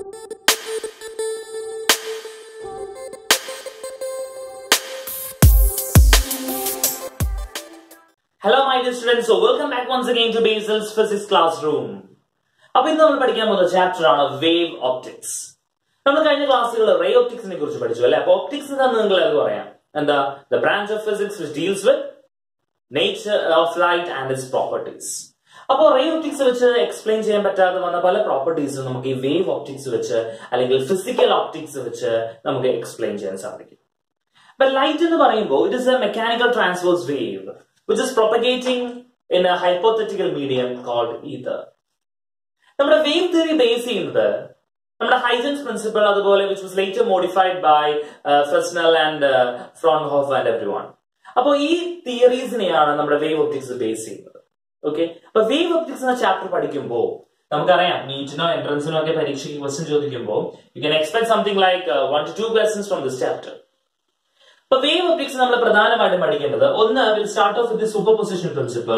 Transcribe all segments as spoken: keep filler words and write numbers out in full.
Hello my dear students, so welcome back once again to Basil's Physics Classroom. അപ്പോൾ ഇന്ന് നമ്മൾ പഠിക്കാൻ പോകുന്ന ചാപ്റ്റർ ആണ് വേവ് ഒപ്റ്റിക്സ്. നമ്മൾ കഴിഞ്ഞ ക്ലാസ്സുകളിൽ റേ ഒപ്റ്റിക്സിനെ കുറിച്ച് പഠിച്ചു അല്ലേ? അപ്പോൾ ഒപ്റ്റിക്സ് എന്താണെന്ന് നിങ്ങൾക്ക് പറയാം. എന്താ? The branch of physics which deals with nature of light and its properties. അപ്പോൾ റേ ഒപ്റ്റിക്സ് വെച്ച് എക്സ്പ്ലെയിൻ ചെയ്യാൻ പറ്റാതെ വന്ന പല പ്രോപ്പർട്ടീസും നമുക്ക് ഈ വേവ് ഒപ്റ്റിക്സ് വെച്ച് അല്ലെങ്കിൽ ഫിസിക്കൽ ഒപ്റ്റിക്സ് വെച്ച് നമുക്ക് എക്സ്പ്ലെയിൻ ചെയ്യാൻ സാധിക്കും. But light എന്ന് പറയുമ്പോൾ it is a mechanical transverse wave which is propagating in a hypothetical medium called ether. നമ്മുടെ വേവ് തിയറി ബേസ് ചെയ്യുന്നത് നമ്മുടെ ഹൈജൻസ് പ്രിൻസിപ്പിൾ അതുപോലെ which was later modified by uh, Fresnel and uh, Fraunhofer and everyone. അപ്പോൾ ഈ തിയറീസിനെയാണ് നമ്മുടെ wave optics base ചെയ്യുന്നത്. Okay, അപ്പൊ വേവ് ഒപ്റ്റിക്സ് എന്ന ചാപ്റ്റർ പഠിക്കുമ്പോൾ നമുക്കറിയാം നീറ്റിനോ എൻട്രൻസിനോ ഒക്കെ പരീക്ഷയ്ക്ക് ക്വസ്റ്റ്യൻ ചോദിക്കുമ്പോൾ you can expect something like one two two questions from this chapter. അപ്പൊ വേവ് ഒപ്റ്റിക്സ് നമ്മൾ പ്രധാനമായിട്ടും പഠിക്കേണ്ടത് ഒന്ന് will start off with superposition principle.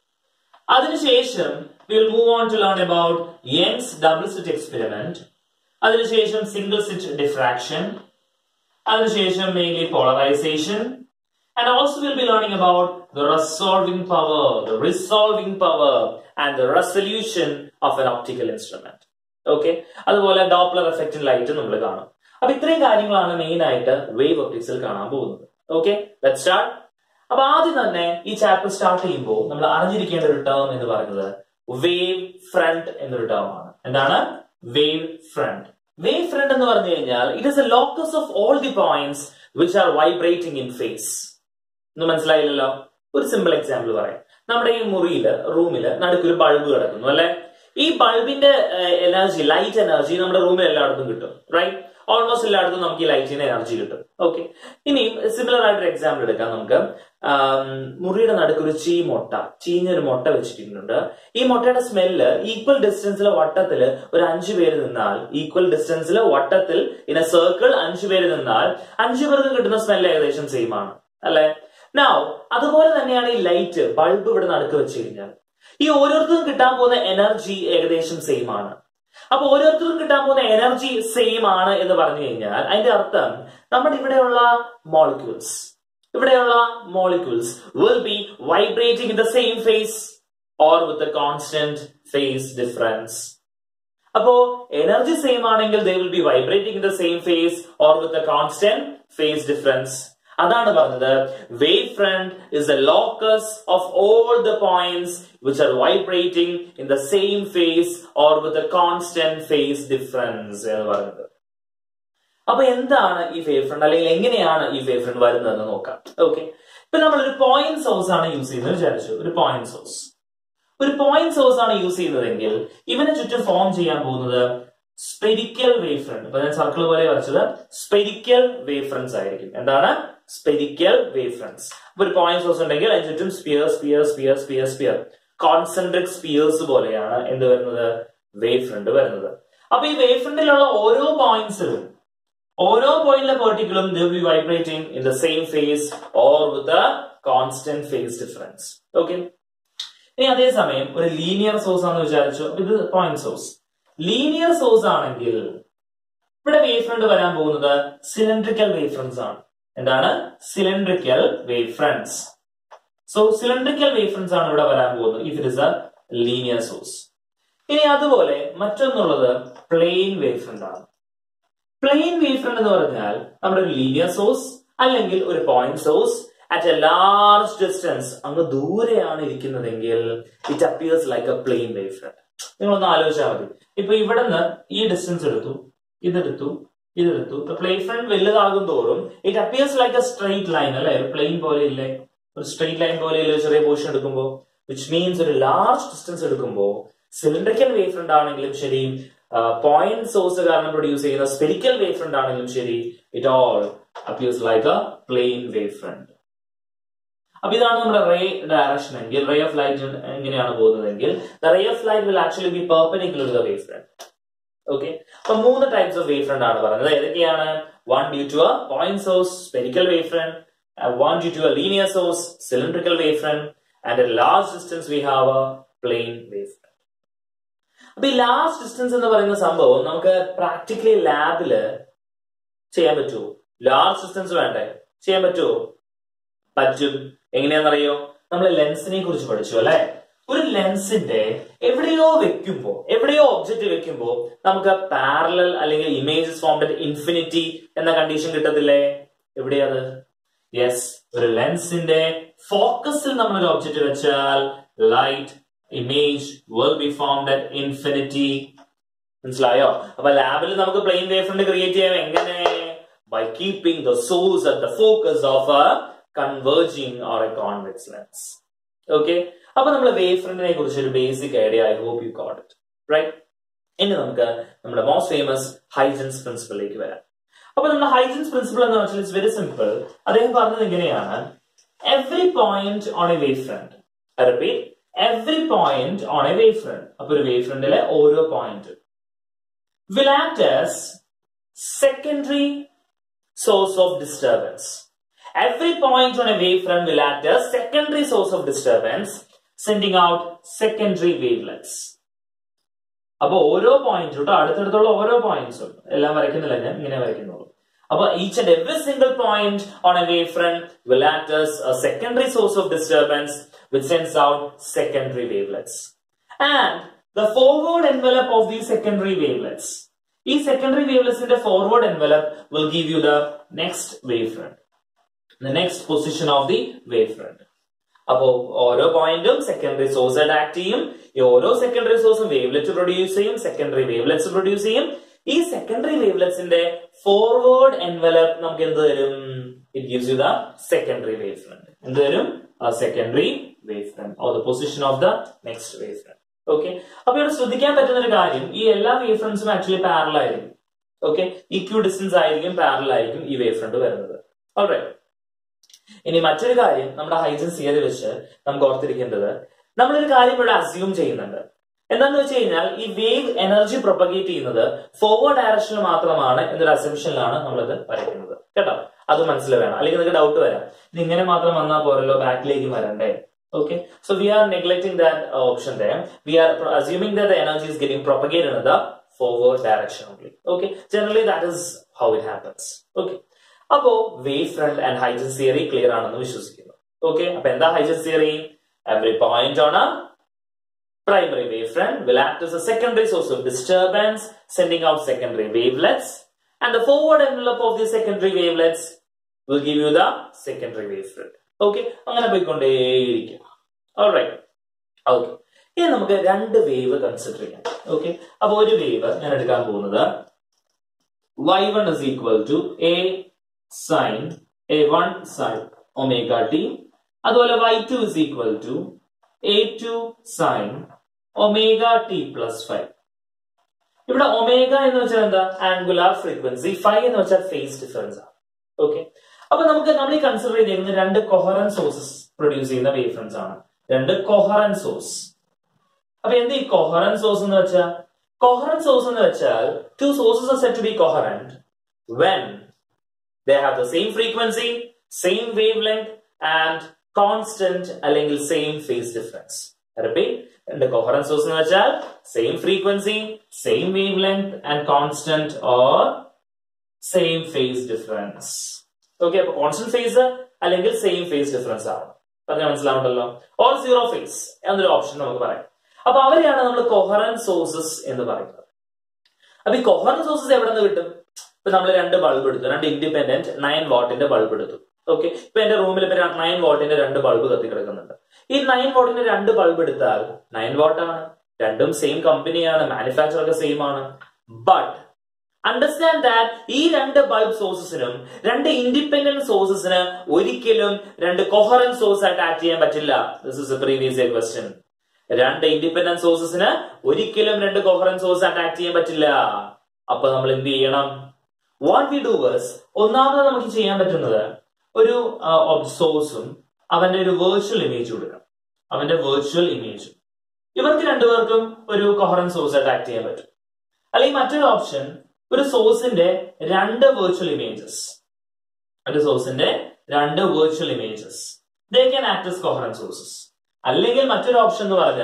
അതിനുശേഷം will move on to learn about Young's double slit experiment. അതിനുശേഷം സിംഗിൾ സ്ലിറ്റ് ഡിഫ്രാക്ഷൻ. അതിനുശേഷം mainly polarisation. And also we'll be learning about the resolving power, the resolving power and the resolution of an optical instrument. Okay, അതുപോലെ Doppler effect in light നമ്മൾ കാണും. അപ്പൊ ഇത്രയും കാര്യങ്ങളാണ് main ആയിട്ട് wave ഒപ്റ്റിക്സിൽ കാണാൻ പോകുന്നത്. Okay, let's start. അപ്പൊ ആദ്യം തന്നെ ഈ ചാപ്റ്റർ സ്റ്റാർട്ട് ചെയ്യുമ്പോൾ നമ്മൾ അറിഞ്ഞിരിക്കേണ്ട ഒരു ടേം എന്ന് പറയുന്നത് വേവ് ഫ്രണ്ട് എന്നൊരു ടേം ആണ്. എന്താണ് വേവ് ഫ്രണ്ട്? വേവ് ഫ്രണ്ട് എന്ന് പറഞ്ഞു കഴിഞ്ഞാൽ it is a locus of all the points which are vibrating in phase. ഒന്നും മനസ്സിലായില്ലല്ലോ? ഒരു സിമ്പിൾ എക്സാമ്പിൾ പറയാം. നമ്മുടെ ഈ മുറിയില് റൂമില് നടുക്കൊരു ബൾബ് കിടക്കുന്നു അല്ലെ? ഈ ബൾബിന്റെ എനർജി, ലൈറ്റ് എനർജി നമ്മുടെ റൂമിൽ എല്ലായിടത്തും കിട്ടും, റൈറ്റ്? ഓൾമോസ്റ്റ് എല്ലായിടത്തും നമുക്ക് ഈ ലൈറ്റിന്റെ എനർജി കിട്ടും. ഓക്കെ, ഇനി സിമിലർ ആയിട്ടൊരു എക്സാമ്പിൾ എടുക്കാം നമുക്ക്. മുറിയുടെ നടുക്കൊരു ചീ മുട്ട, ചീഞ്ഞൊരു മുട്ട വെച്ചിട്ടുണ്ട്. ഈ മുട്ടയുടെ സ്മെല്ല് ഈക്വൽ ഡിസ്റ്റൻസിലെ വട്ടത്തില് ഒരു അഞ്ചു പേര് നിന്നാൽ, ഈക്വൽ ഡിസ്റ്റൻസിലെ വട്ടത്തിൽ ഇൻ എ സർക്കിൾ അഞ്ചു പേര് നിന്നാൽ അഞ്ചു പേർക്ക് കിട്ടുന്ന സ്മെല്ല് ഏകദേശം സെയിം ആണ് അല്ലെ? Now, അതുപോലെ തന്നെയാണ് ഈ ലൈറ്റ്, ബൾബ് ഇവിടെ നടുക്ക് വെച്ച് കഴിഞ്ഞാൽ ഈ ഓരോരുത്തർക്കും കിട്ടാൻ പോകുന്ന എനർജി ഏകദേശം സെയിം ആണ്. അപ്പൊ ഓരോരുത്തർക്കും കിട്ടാൻ പോകുന്ന എനർജി സെയിം ആണ് എന്ന് പറഞ്ഞു കഴിഞ്ഞാൽ അതിന്റെ അർത്ഥം നമ്മുടെ ഇവിടെയുള്ള മോളിക്യൂൾസ് ഇവിടെയുള്ള molecules will be vibrating in the same phase or with a constant phase difference. അപ്പോ എനർജി സെയിം ആണെങ്കിൽ they will be vibrating in the same phase or with a constant phase difference. അതാണ് പറഞ്ഞത് wave front is the locus of all the points which are vibrating in the same phase or with a constant phase difference എന്ന് പറയുന്നത്. അപ്പൊ എന്താണ് ഈ wave front, അല്ലെങ്കിൽ എങ്ങനെയാണ് ഈ വേവ് ഫ്രണ്ട് വരുന്നതെന്ന് നോക്കാം. ഓക്കെ, ഇപ്പൊ നമ്മളൊരു പോയിന്റ് സോഴ്സ് ആണ് യൂസ് ചെയ്യുന്നത് വിചാരിച്ചു. ഒരു പോയിന്റ് സോഴ്സ് ഒരു പോയിന്റ് സോഴ്സ് ആണ് യൂസ് ചെയ്യുന്നതെങ്കിൽ ഇവനെ ചുറ്റും ഫോം ചെയ്യാൻ പോകുന്നത് സ്പെരിക്കൽ വേവ് ഫ്രണ്ട്. ഇപ്പൊ ഞാൻ സർക്കിൾ പോലെ വരച്ചത് സ്പെരിക്കൽ വേവ് ഫ്രണ്ട്സ് ആയിരിക്കും. എന്താണ് സ്പെരിക്കൽ വേവ് ഫ്രണ്ട്സ്? അപ്പൊ ഒരു പോയിന്റ് സോഴ്സ് ഉണ്ടെങ്കിൽ അതിന് ചുറ്റും sphere sphere sphere sphere sphere concentric spheres പോലെയാണ് എന്ത് വരുന്നത്, വേവ് ഫ്രണ്ട് വരുന്നത്. അപ്പൊ ഈ വേവ് ഫ്രണ്ടിലുള്ള ഓരോ പോയിന്റ്സിലും ഓരോ പോയിന്റിലെ പാർട്ടിക്കിളും they will be vibrating in the same phase or with a constant phase difference. Okay, ഇനി അതേസമയം ഒരു ലീനിയർ സോഴ്സ് ആണെന്ന് വിചാരിച്ചു. ഇത് പോയിന്റ് സോഴ്സ്. ലീനിയർ സോഴ്സ് ആണെങ്കിൽ ഇവിടെ വേവ് ഫ്രണ്ട് വരാൻ പോകുന്നത് സിലിണ്ടറിക്കൽ വേവ് ഫ്രണ്ട്സ് ആണ്. എന്താണ് cylindrical wave fronts? So cylindrical wave fronts ആണ് ഇവിടെ വരാൻ പോകുന്നത് if it is a linear source. ഇനി അതുപോലെ മറ്റൊന്നുള്ളത് പ്ലെയിൻ വേവ് ഫ്രണ്ട് ആണ്. പ്ലെയിൻ വേവ് ഫ്രണ്ട് എന്ന് പറഞ്ഞാൽ നമ്മുടെ ഒരു ലീനിയർ സോഴ്സ് അല്ലെങ്കിൽ ഒരു point source at a large distance, അങ്ങ് ദൂരെയാണ് ഇരിക്കുന്നതെങ്കിൽ it appears like a plane wave front. നിങ്ങളൊന്ന് ആലോചിച്ചാൽ മതി. ഇപ്പൊ ഇവിടുന്ന് ഈ ഡിസ്റ്റൻസ് എടുത്തു, ഇതെടുത്തു, ഇതെടുത്തു. പ്ലെയിൻ ഫ്രണ്ട് വലുതാകും തോറും it appears like a straight line അല്ലെ? ഒരു പ്ലെയിൻ പോലെ ഇല്ലേ? ഒരു സ്ട്രെയിറ്റ് ലൈൻ പോലെ ഇല്ലേ ചെറിയ പോർഷൻ എടുക്കുമ്പോൾ? വിച്ച് മീൻസ് ഒരു ലാർജ് ഡിസ്റ്റൻസ് എടുക്കുമ്പോൾ സിലിണ്ടറിക്കൽ വേവ് ഫ്രണ്ട് ആണെങ്കിലും ശരി, പോയിന്റ് സോഴ്സ് കാരണം പ്രൊഡ്യൂസ് ചെയ്യുന്ന സ്പെരിക്കൽ വേവ് ഫ്രണ്ട് ആണെങ്കിലും ശരി, it all appears like a plane wave front. അപ്പൊ ഇതാണ് നമ്മുടെ റേ ഡയറക്ഷൻ എങ്കിൽ, റേ ഓഫ് ലൈറ്റ് എങ്ങനെയാണ് പോകുന്നതെങ്കിൽ the ray of light will actually be perpendicular to the wave front. Okay, അപ്പൊ മൂന്ന് ടൈപ്സ് ഓഫ് വേവ് ഫ്രണ്ട് ആണ് പറയുന്നത്. ഏതൊക്കെയാണ്? One due to A point source spherical wave front, one due to a linear source cylindrical wavefront, and at a large distance we have a plane wavefront. അപ്പൊ ഈ large distance എന്ന് പറയുന്ന സംഭവം നമുക്ക് practically ലാബില് ചെയ്യാൻ പറ്റുമോ? ലാർജ് ഡിസ്റ്റൻസ് വേണ്ടേ? ചെയ്യാൻ പറ്റുമോ? പറ്റും. എങ്ങനെയാണെന്നറിയോ? നമ്മൾ ലെൻസിനെ കുറിച്ച് പഠിച്ചു അല്ലെ. ഒരു ലെൻസിന്റെ എവിടെയോ വെക്കുമ്പോ എവിടെയോ ഒബ്ജക്റ്റ് വെക്കുമ്പോ നമുക്ക് പാരലൽ അല്ലെങ്കിൽ ഇമേജസ് ഫോംഡ് അറ്റ് ഇൻഫിനിറ്റി എന്ന കണ്ടീഷൻ കിട്ടത്തില്ലേ? എവിടെയത്? യെസ്, ഒരു ലെൻസിന്റെ ഫോക്കസിൽ നമ്മൾ ഒരു ഒബ്ജക്റ്റ് വെച്ചാൽ light image will be formed at infinity. മനസ്സിലായോ? അപ്പൊ ലാബിൽ നമുക്ക് പ്ലെയിൻ വേവ് ഫ്രണ്ട് ക്രിയേറ്റ് ചെയ്യാം. എങ്ങനെ? By keeping the source at the focus of a converging or a convex lens. Okay, അപ്പൊ നമ്മൾ വേവ് ഫ്രണ്ടിനെ കുറിച്ച് ഒരു basic idea I hope you got it right. ഇനി നമുക്ക് നമ്മുടെ മോസ്റ്റ് ഫേമസ് ഹൈജൻസ് പ്രിൻസിപ്പിളിലേക്ക് വരാം. അപ്പൊ നമ്മുടെ ഹൈജൻസ് പ്രിൻസിപ്പിൾ എന്ന് വെച്ചാൽ ഇറ്റ്സ് വെരി സിമ്പിൾ. അദ്ദേഹം പറഞ്ഞത് എങ്ങനെയാണ്? Every point on a wave front, I repeat, every point on a wave front. അപ്പൊ ഒരു വേവ് ഫ്രണ്ടിലെ ഓരോ point will act as secondary source of disturbance. Every point on a wavefront will act as secondary source of disturbance, sending out secondary wavelets. അപ്പൊ ഓരോ പോയിന്റും അടുത്തടുത്തുള്ള ഓരോ പോയിന്റ്സും എല്ലാം വരയ്ക്കുന്നില്ല, ഞാൻ ഇങ്ങനെ വരയ്ക്കുന്നുള്ളൂ. അപ്പൊ each and every single point on a wavefront will act as a secondary source of disturbance which sends out secondary wavelets. And the forward envelope of these secondary wavelets, ഈ secondary wavelets in the forward envelope will give you the next wavefront, the next position of the wavefront. അപ്പോ ഓരോ പോയിന്റും secondary source ആയിട്ട് act ചെയ്യും. ഈ ഓരോ secondary സോഴ്സും wavelet produce ചെയ്യും, സെക്കൻഡറി വേവ്ലെറ്റ്സ് പ്രൊഡ്യൂസ് ചെയ്യും. ഈ സെക്കൻഡറി വേവ്ലെറ്റ്സിന്റെ ഫോർവേഡ് എൻവലപ്പ് നമുക്ക് എന്ത് തരും? It gives you the secondary wave front. എന്ത് തരും? Secondary wave front or the position of the next wave front. Okay, അപ്പൊ ഇവിടെ ശ്രദ്ധിക്കാൻ പറ്റുന്ന ഒരു കാര്യം, ഈ എല്ലാ വേവ് ഫ്രണ്ട്സും ആക്ച്വലി പാരലൽ ആയിരിക്കും. ഓക്കെ, ഈക്വൽ ഡിസ്റ്റൻസ് ആയിരിക്കും, പാരലൽ ആയിരിക്കും ഈ വേവ് ഫ്രണ്ട് വരുന്നത്. ഓൾറൈറ്റ്, ഇനി മറ്റൊരു കാര്യം നമ്മുടെ ഹൈജൻസ് തിയറി വെച്ച് നമുക്ക് ഓർത്തിരിക്കേണ്ടത്, നമ്മളൊരു കാര്യം ഇവിടെ അസ്യൂം ചെയ്യുന്നുണ്ട്. എന്താന്ന് വെച്ച് കഴിഞ്ഞാൽ ഈ വേവ് എനർജി പ്രൊപ്പഗേറ്റ് ചെയ്യുന്നത് ഫോർവേഡ് ഡയറക്ഷനിൽ മാത്രമാണ് എന്നൊരു അസംഷനിലാണ് നമ്മളിത് വരയ്ക്കുന്നത് കേട്ടോ. അത് മനസ്സിൽ വേണം, അല്ലെങ്കിൽ നിങ്ങൾക്ക് ഡൗട്ട് വരാം, ഇത് ഇങ്ങനെ മാത്രം വന്നാൽ പോരല്ലോ, ബാക്കിലേക്ക് വരണ്ടേ? Okay, so we are neglecting that uh, option there. We are assuming that the energy is getting propagated in the forward direction only. Okay, generally that is how it happens. Okay, appo wavefront and Huygens theory clear aanennu vishwasikkunu. Okay, appo endha Huygens theory? Every point on a primary wavefront will act as a secondary source of disturbance, sending out secondary wavelets, and the forward envelope of the secondary wavelets will give you the secondary wavefront. Okay, അങ്ങനെ പോയിക്കൊണ്ടേയിരിക്കും. Alright, okay, ഇനി നമുക്ക് രണ്ട് wave consider ചെയ്യാം. Okay, അപ്പൊ ഒരു wave ഞാൻ എടുക്കാൻ പോകുന്നത് Y one is equal to A sine A one sine omega T, അതുപോലെ Y two is equal to A two sine omega T plus five. ഇവിടെ ഒമേഗ എന്ന് വെച്ചാൽ എന്താ? Angular frequency. ഫൈവ് എന്ന് വെച്ചാൽ ഫേസ് ഡിഫറൻസ് ആണ്. ഓക്കെ, അപ്പൊ നമുക്ക് നമ്മൾ ഈ കൺസിഡർ ചെയ്തിരിക്കുന്ന രണ്ട് കൊഹറന്റ് സോഴ്സസ് പ്രൊഡ്യൂസ് ചെയ്യുന്ന വേവ് ഫ്രണ്ട്സ് ആണ്. രണ്ട് കൊഹറന്റ് സോഴ്സ്. അപ്പൊ എന്ത് ഈ കൊഹറന്റ് സോഴ്സ് എന്ന് വെച്ചാൽ? കൊഹറന്റ് സോഴ്സ് എന്ന് വെച്ചാൽ two sources are said to be coherent when they have the same frequency, same wavelength and constant അല്ലെങ്കിൽ same phase difference. I repeat, രണ്ട് കൊഹറന്റ് സോഴ്സ് എന്ന് വെച്ചാൽ same frequency, same wavelength and constant or same phase difference. Okay, അപ്പൊ constant phase അല്ലെങ്കിൽ same phase difference ആണ്. പറഞ്ഞാൽ മനസ്സിലാവുണ്ടല്ലോ. Or zero phase എന്നൊരു ഓപ്ഷൻ നമുക്ക് പറയാം. അപ്പൊ അവരെയാണ് നമ്മൾ കൊഹറന്റ് സോഴ്സസ് എന്ന് പറയുന്നത്. അപ്പൊ ഈ കൊഹറന്റ് സോഴ്സസ് എവിടെ നിന്ന് കിട്ടും? ഇപ്പൊ നമ്മൾ രണ്ട് ബൾബ് എടുത്തു, രണ്ട് ഇൻഡിപെൻഡന്റ് നയൻ വാട്ടിന്റെ ബൾബ് എടുത്തു. ഓക്കെ, ഇപ്പൊ എന്റെ റൂമിൽ ഇപ്പൊ നയൻ വാട്ടിന്റെ രണ്ട് ബൾബ് കത്തി കിടക്കുന്നുണ്ട്. ഈ നയൻ വാട്ടിന്റെ രണ്ട് ബൾബ് എടുത്താൽ നയൻ വാട്ട് ആണ്, രണ്ടും സെയിം കമ്പനിയാണ്, മാനുഫാക്ചർ ഒക്കെ സെയിം ആണ്. ബട്ട് അണ്ടർസ്റ്റാൻഡ് ദാറ്റ് ഈ രണ്ട് ബൾബ് സോഴ്സസിനും രണ്ട് ഇൻഡിപെൻഡന്റ് സോഴ്സസിന് ഒരിക്കലും രണ്ട് കൊഹറന്റ് സോഴ്സ് ആയിട്ട് ആക്ട് ചെയ്യാൻ പറ്റില്ല. This is a previous year question. രണ്ട് ഇൻഡിപെൻഡന്റ് സോഴ്സസിന് ഒരിക്കലും രണ്ട് കൊഹറന്റ് സോഴ്സ് ആയിട്ട് ആക്ട് ചെയ്യാൻ പറ്റില്ല. അപ്പൊ നമ്മൾ എന്ത് ചെയ്യണം? വാട്ട് വി ഡു വേഴ്സ്, ഒന്നാമത് നമുക്ക് ചെയ്യാൻ പറ്റുന്നത് ഒരു സോഴ്സും അവന്റെ ഒരു വെർച്വൽ ഇമേജ് കൊടുക്കണം. അവന്റെ വെർച്വൽ ഇമേജ് ഇവർക്ക് രണ്ടുപേർക്കും ഒരു കൊഹറന്റ് സോഴ്സ് ആയിട്ട് ആക്ട് ചെയ്യാൻ പറ്റും. അല്ലെങ്കിൽ മറ്റൊരു ഓപ്ഷൻ, ഒരു സോഴ്സിന്റെ രണ്ട് വെർച്വൽ ഇമേജസ്, ഒരു സോഴ്സിന്റെ രണ്ട് virtual images they can act as coherent sources. അല്ലെങ്കിൽ മറ്റൊരു ഓപ്ഷൻ എന്ന് പറഞ്ഞാൽ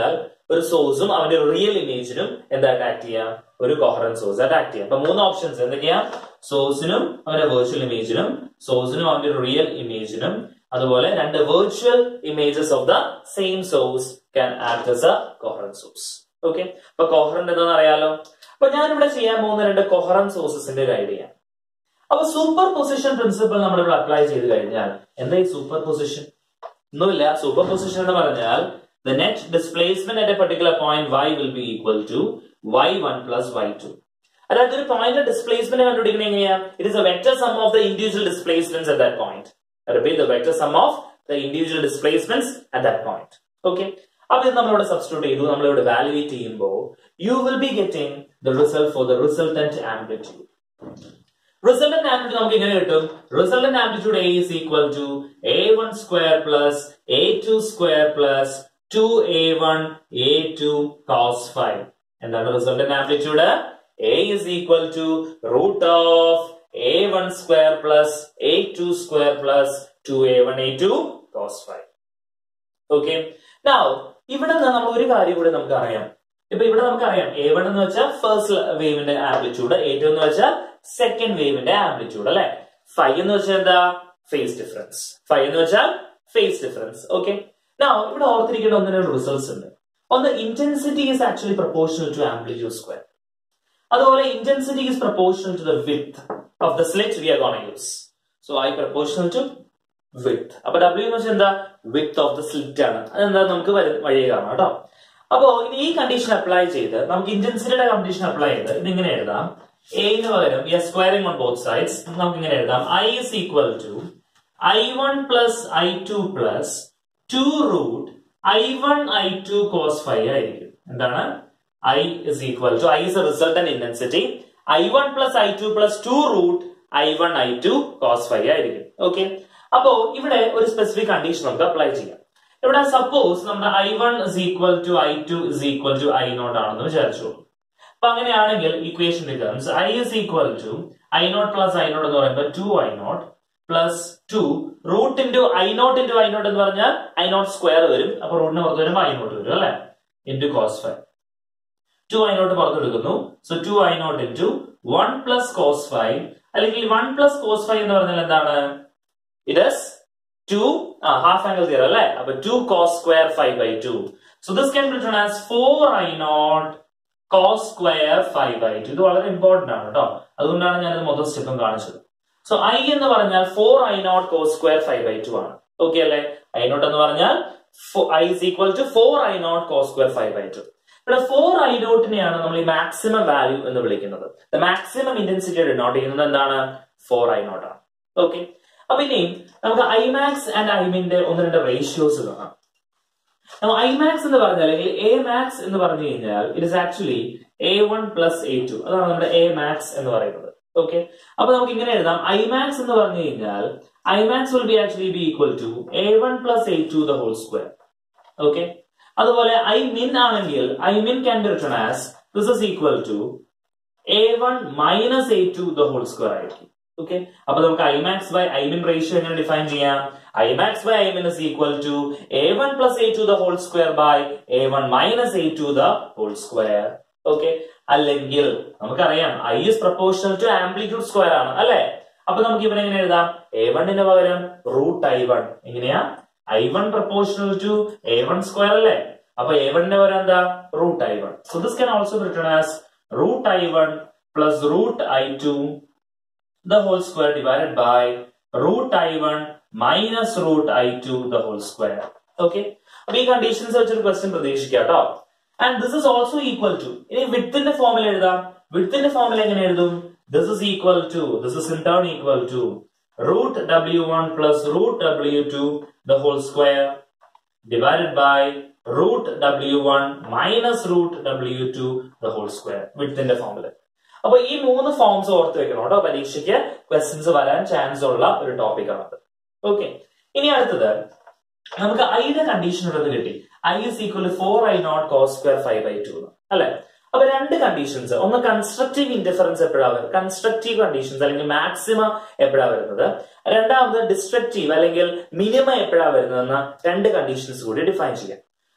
ഒരു സോഴ്സും അവന്റെ റിയൽ ഇമേജിനും എന്തായിട്ട് ആക്ട് ചെയ്യാം, ഒരു കൊഹറന്റ് സോഴ്സ് ആയിട്ട് ആക്ട് ചെയ്യാം. അപ്പൊ മൂന്ന് ഓപ്ഷൻസ് എന്തൊക്കെയാ, സോഴ്സിനും അവന്റെ വെർച്വൽ ഇമേജിനും, സോഴ്സിനും അവന്റെ റിയൽ ഇമേജിനും, അതുപോലെ രണ്ട് virtual images of the same source can act as a coherent source. Okay, അപ്പൊ കൊഹറന്റ് എന്താണെന്ന് അറിയാലോ. അപ്പൊ ഞാൻ ഇവിടെ ചെയ്യാൻ പോകുന്ന രണ്ട് കൊഹറന്റ് സോഴ്സസിന്റെ ഒരു ഐഡിയ. അപ്പൊ സൂപ്പർ പൊസിഷൻ പ്രിൻസിപ്പിൾ നമ്മൾ ഇവിടെ അപ്ലൈ ചെയ്ത് കഴിഞ്ഞാൽ എന്താ ഈ സൂപ്പർ പൊസിഷൻ? ഒന്നുമില്ല. സൂപ്പർ പൊസിഷൻ എന്ന് പറഞ്ഞാൽ the net displacement at a particular point y will be equal to Y one plus Y two. അതായത് ഒരു പോയിന്റ് ഡിസ്പ്ലേസ്മെന്റ് കണ്ടുപിടിക്കുന്നത് എങ്ങനെയാ? It is a vector sum of the individual displacements at that point. Repeat, the vector sum of the individual displacements at that point. Okay, അപ്പൊ ഇത് നമ്മളിവിടെ substitute ചെയ്തു, നമ്മളിവിടെ valuate ചെയ്യുമ്പോൾ you will be getting the result for the resultant amplitude. Resultant amplitude നമുക്ക് ഇങ്ങനെ കിട്ടും. Resultant amplitude A is equal to A one square plus A two square plus two A one A two cos five. എന്താണ് resultant amplitude? A is equal to root of A one square plus A two square plus two A one A two cos five. Okay. Now, ഇവിടെ നമ്മൾ ഒരു കാര്യം കൂടി നമുക്ക് അറിയാം. ഇപ്പൊ ഇവിടെ നമുക്ക് അറിയാം A one എന്ന് വെച്ചാൽ ഫസ്റ്റ് വേവിന്റെ ആംപ്ലിറ്റ്യൂഡ്, A two എന്ന് വെച്ചാൽ സെക്കൻഡ് വേവിന്റെ ആംപ്ലിറ്റ്യൂഡ് അല്ലെ. ഫൈവ് എന്ന് വെച്ചാൽ എന്താ? Face difference. ഫൈവ് എന്ന് വെച്ചാൽ ഫേസ് ഡിഫറൻസ്. ഓക്കെ, now ഇവിടെ ഓർത്തിരിക്കേണ്ട ഒന്ന് രണ്ട് റിസൾട്ട്സ് ഉണ്ട്. ഒന്ന്, intensity is actually proportional to amplitude square. അതുപോലെ intensity is proportional to the width of the slit we are gonna use. So I proportional to width. അപ്പൊ ഡബ്ല്യു എന്ന് വെച്ചാൽ എന്താ? വിഡ്ത് ഓഫ് ദ സ്ലിറ്റ് ആണ്. അതെന്താ നമുക്ക് വഴി കാണാം കേട്ടോ. അപ്പോ ഇനി ഈ കണ്ടീഷൻ അപ്ലൈ ചെയ്ത് നമുക്ക് ഇന്റൻസിറ്റിയുടെ കണ്ടീഷൻ അപ്ലൈ ചെയ്ത് ഇതിങ്ങനെ എഴുതാം. എന് പകരം we are squaring on both sides. നമുക്ക് ഇങ്ങനെ എഴുതാം. I is equal to I one plus I two plus two root I one I two cos five ആയിരിക്കും. എന്താണ്? I is equal to I is a resultant intensity. I one plus I two plus two root I one I two cos five ആയിരിക്കും. Okay, അപ്പോ ഇവിടെ ഒരു specific condition നമുക്ക് apply ചെയ്യാം. ഇവിടെ suppose നമ്മുടെ I one is equal to I two is equal to I naught ആണെന്ന് വിചാരിച്ചോളൂ. അപ്പൊ അങ്ങനെയാണെങ്കിൽ equation becomes I is equal to I naught plus I not എന്ന് പറയുമ്പോൾ two I naught plus two root into I naught into I not എന്ന് പറഞ്ഞാൽ I naught square വരും. അപ്പൊ റൂട്ടിന് പുറത്ത് വരുമ്പോൾ ഐ നോട്ട് വരും അല്ലെ, into cos five. Two I naught പുറത്തെടുക്കുന്നു. So two I naught into one plus cos five, അല്ലെങ്കിൽ വൺ പ്ലസ് കോസ് ഫൈവ് എന്ന് പറഞ്ഞാൽ എന്താണ്? It is two half angle theorem അല്ലെ. അപ്പൊ two cos square five by two. So this can be written as four I naught cos square five by two. ഇത് വളരെ important ആണ് കേട്ടോ, അതുകൊണ്ടാണ് ഞാൻ ഇത് മൊത്തം സ്റ്റെപ്പും കാണിച്ചത്. സോ ഐ എന്ന് പറഞ്ഞാൽ four I naught cos square five by two ആണ്. ഓക്കെ അല്ലെ. ഐ നോട്ട് എന്ന് പറഞ്ഞാൽ I is equal to four I naught cos square five by two. ഇവിടെ ഫോർ ഐ നോട്ടിനെയാണ് നമ്മൾ ഈ മാക്സിമം വാല്യൂ എന്ന് വിളിക്കുന്നത്. മാക്സിമം ഇന്റൻസിറ്റി ഡിനോട്ട് ചെയ്യുന്നത് എന്താണ്? ഫോർ ഐ നോട്ട് ആണ്. ഓക്കെ, അപ്പൊ ഇനി നമുക്ക് ഐമാക്സ് ആൻഡ് ഐമിന്റെ ഒന്ന് രണ്ട് റേഷ്യോസ് കാണാം. ഐമാക്സ് എന്ന് പറഞ്ഞാൽ അല്ലെങ്കിൽ എ മാക്സ് എന്ന് പറഞ്ഞു കഴിഞ്ഞാൽ it is actually A one plus A two. അതാണ് നമ്മുടെ എ മാക്സ് എന്ന് പറയുന്നത്. ഓക്കെ, അപ്പൊ നമുക്ക് ഇങ്ങനെ എഴുതാം. ഐമാക്സ് എന്ന് പറഞ്ഞു കഴിഞ്ഞാൽ I max will be actually be equal to a one plus A two the whole square. Okay, അതുപോലെ ഐ മിൻ ആണെങ്കിൽ I min can be written as this is equal to a one minus a two the whole square ആയിരിക്കും. Okay, അപ്പൊ നമുക്ക് I max by I min ratio എങ്ങനെ define ചെയ്യാം? I max by I min is equal to a one plus A two the whole square by A one minus a two the whole square. Okay, അല്ലെങ്കിൽ നമുക്കറിയാം I is proportional to amplitude square ആണ് അല്ലെ. അപ്പൊ നമുക്ക് ഇവിടെ എങ്ങനെ എഴുതാം? A വണ്ണിന് പകരം റൂട്ട് ഐ വൺ. എങ്ങനെയാ? I one proportional to a one square അല്ലേ. അപ്പൊ എ വണ്ണിന് പകരം എന്താ? Root I one. So this can also written as root I one plus root I two the whole square divided by root I one minus root I two the whole square. Okay, അപ്പൊ ഈ conditions വെച്ചൊരു question പ്രതീക്ഷിക്കാം കേട്ടോ. And this is also equal to, ഇനി വിഡ്ത്തിന്റെ ഫോമിൽ എഴുതാം. വിഡ്ത്തിന്റെ ഫോമിൽ എങ്ങനെ എഴുതും? This is equal to this is in turn equal to root W one plus root W two the whole square divided by root w one minus root w two the whole square. വിഡ്ത്തിന്റെ ഫോമിൽ. അപ്പൊ ഈ മൂന്ന് forms ഓർത്ത് വെക്കണം കേട്ടോ, പരീക്ഷയ്ക്ക് questions വരാൻ ചാൻസ് ഉള്ള ഒരു ടോപ്പിക് ആണത്. ഓക്കെ, ഇനി അടുത്തത് നമുക്ക് ഐയുടെ കണ്ടീഷൻ ഉള്ളത് കിട്ടി. I is equal to four I naught cos square five by two അല്ലെ. അപ്പൊ രണ്ട് കണ്ടീഷൻസ്, ഒന്ന് കൺസ്ട്രക്റ്റീവ് ഇന്റർഫറൻസ് എപ്പോഴാണ് വരുന്നത്, കൺസ്ട്രക്റ്റീവ് കണ്ടീഷൻസ് അല്ലെങ്കിൽ മാക്സിമ എപ്പോഴാണ് വരുന്നത്, രണ്ടാമത് ഡിസ്ട്രക്റ്റീവ് അല്ലെങ്കിൽ മിനിമം എപ്പോഴാണ് വരുന്നതെന്ന രണ്ട് കണ്ടീഷൻസ് കൂടി ഡിഫൈൻ ചെയ്യാം.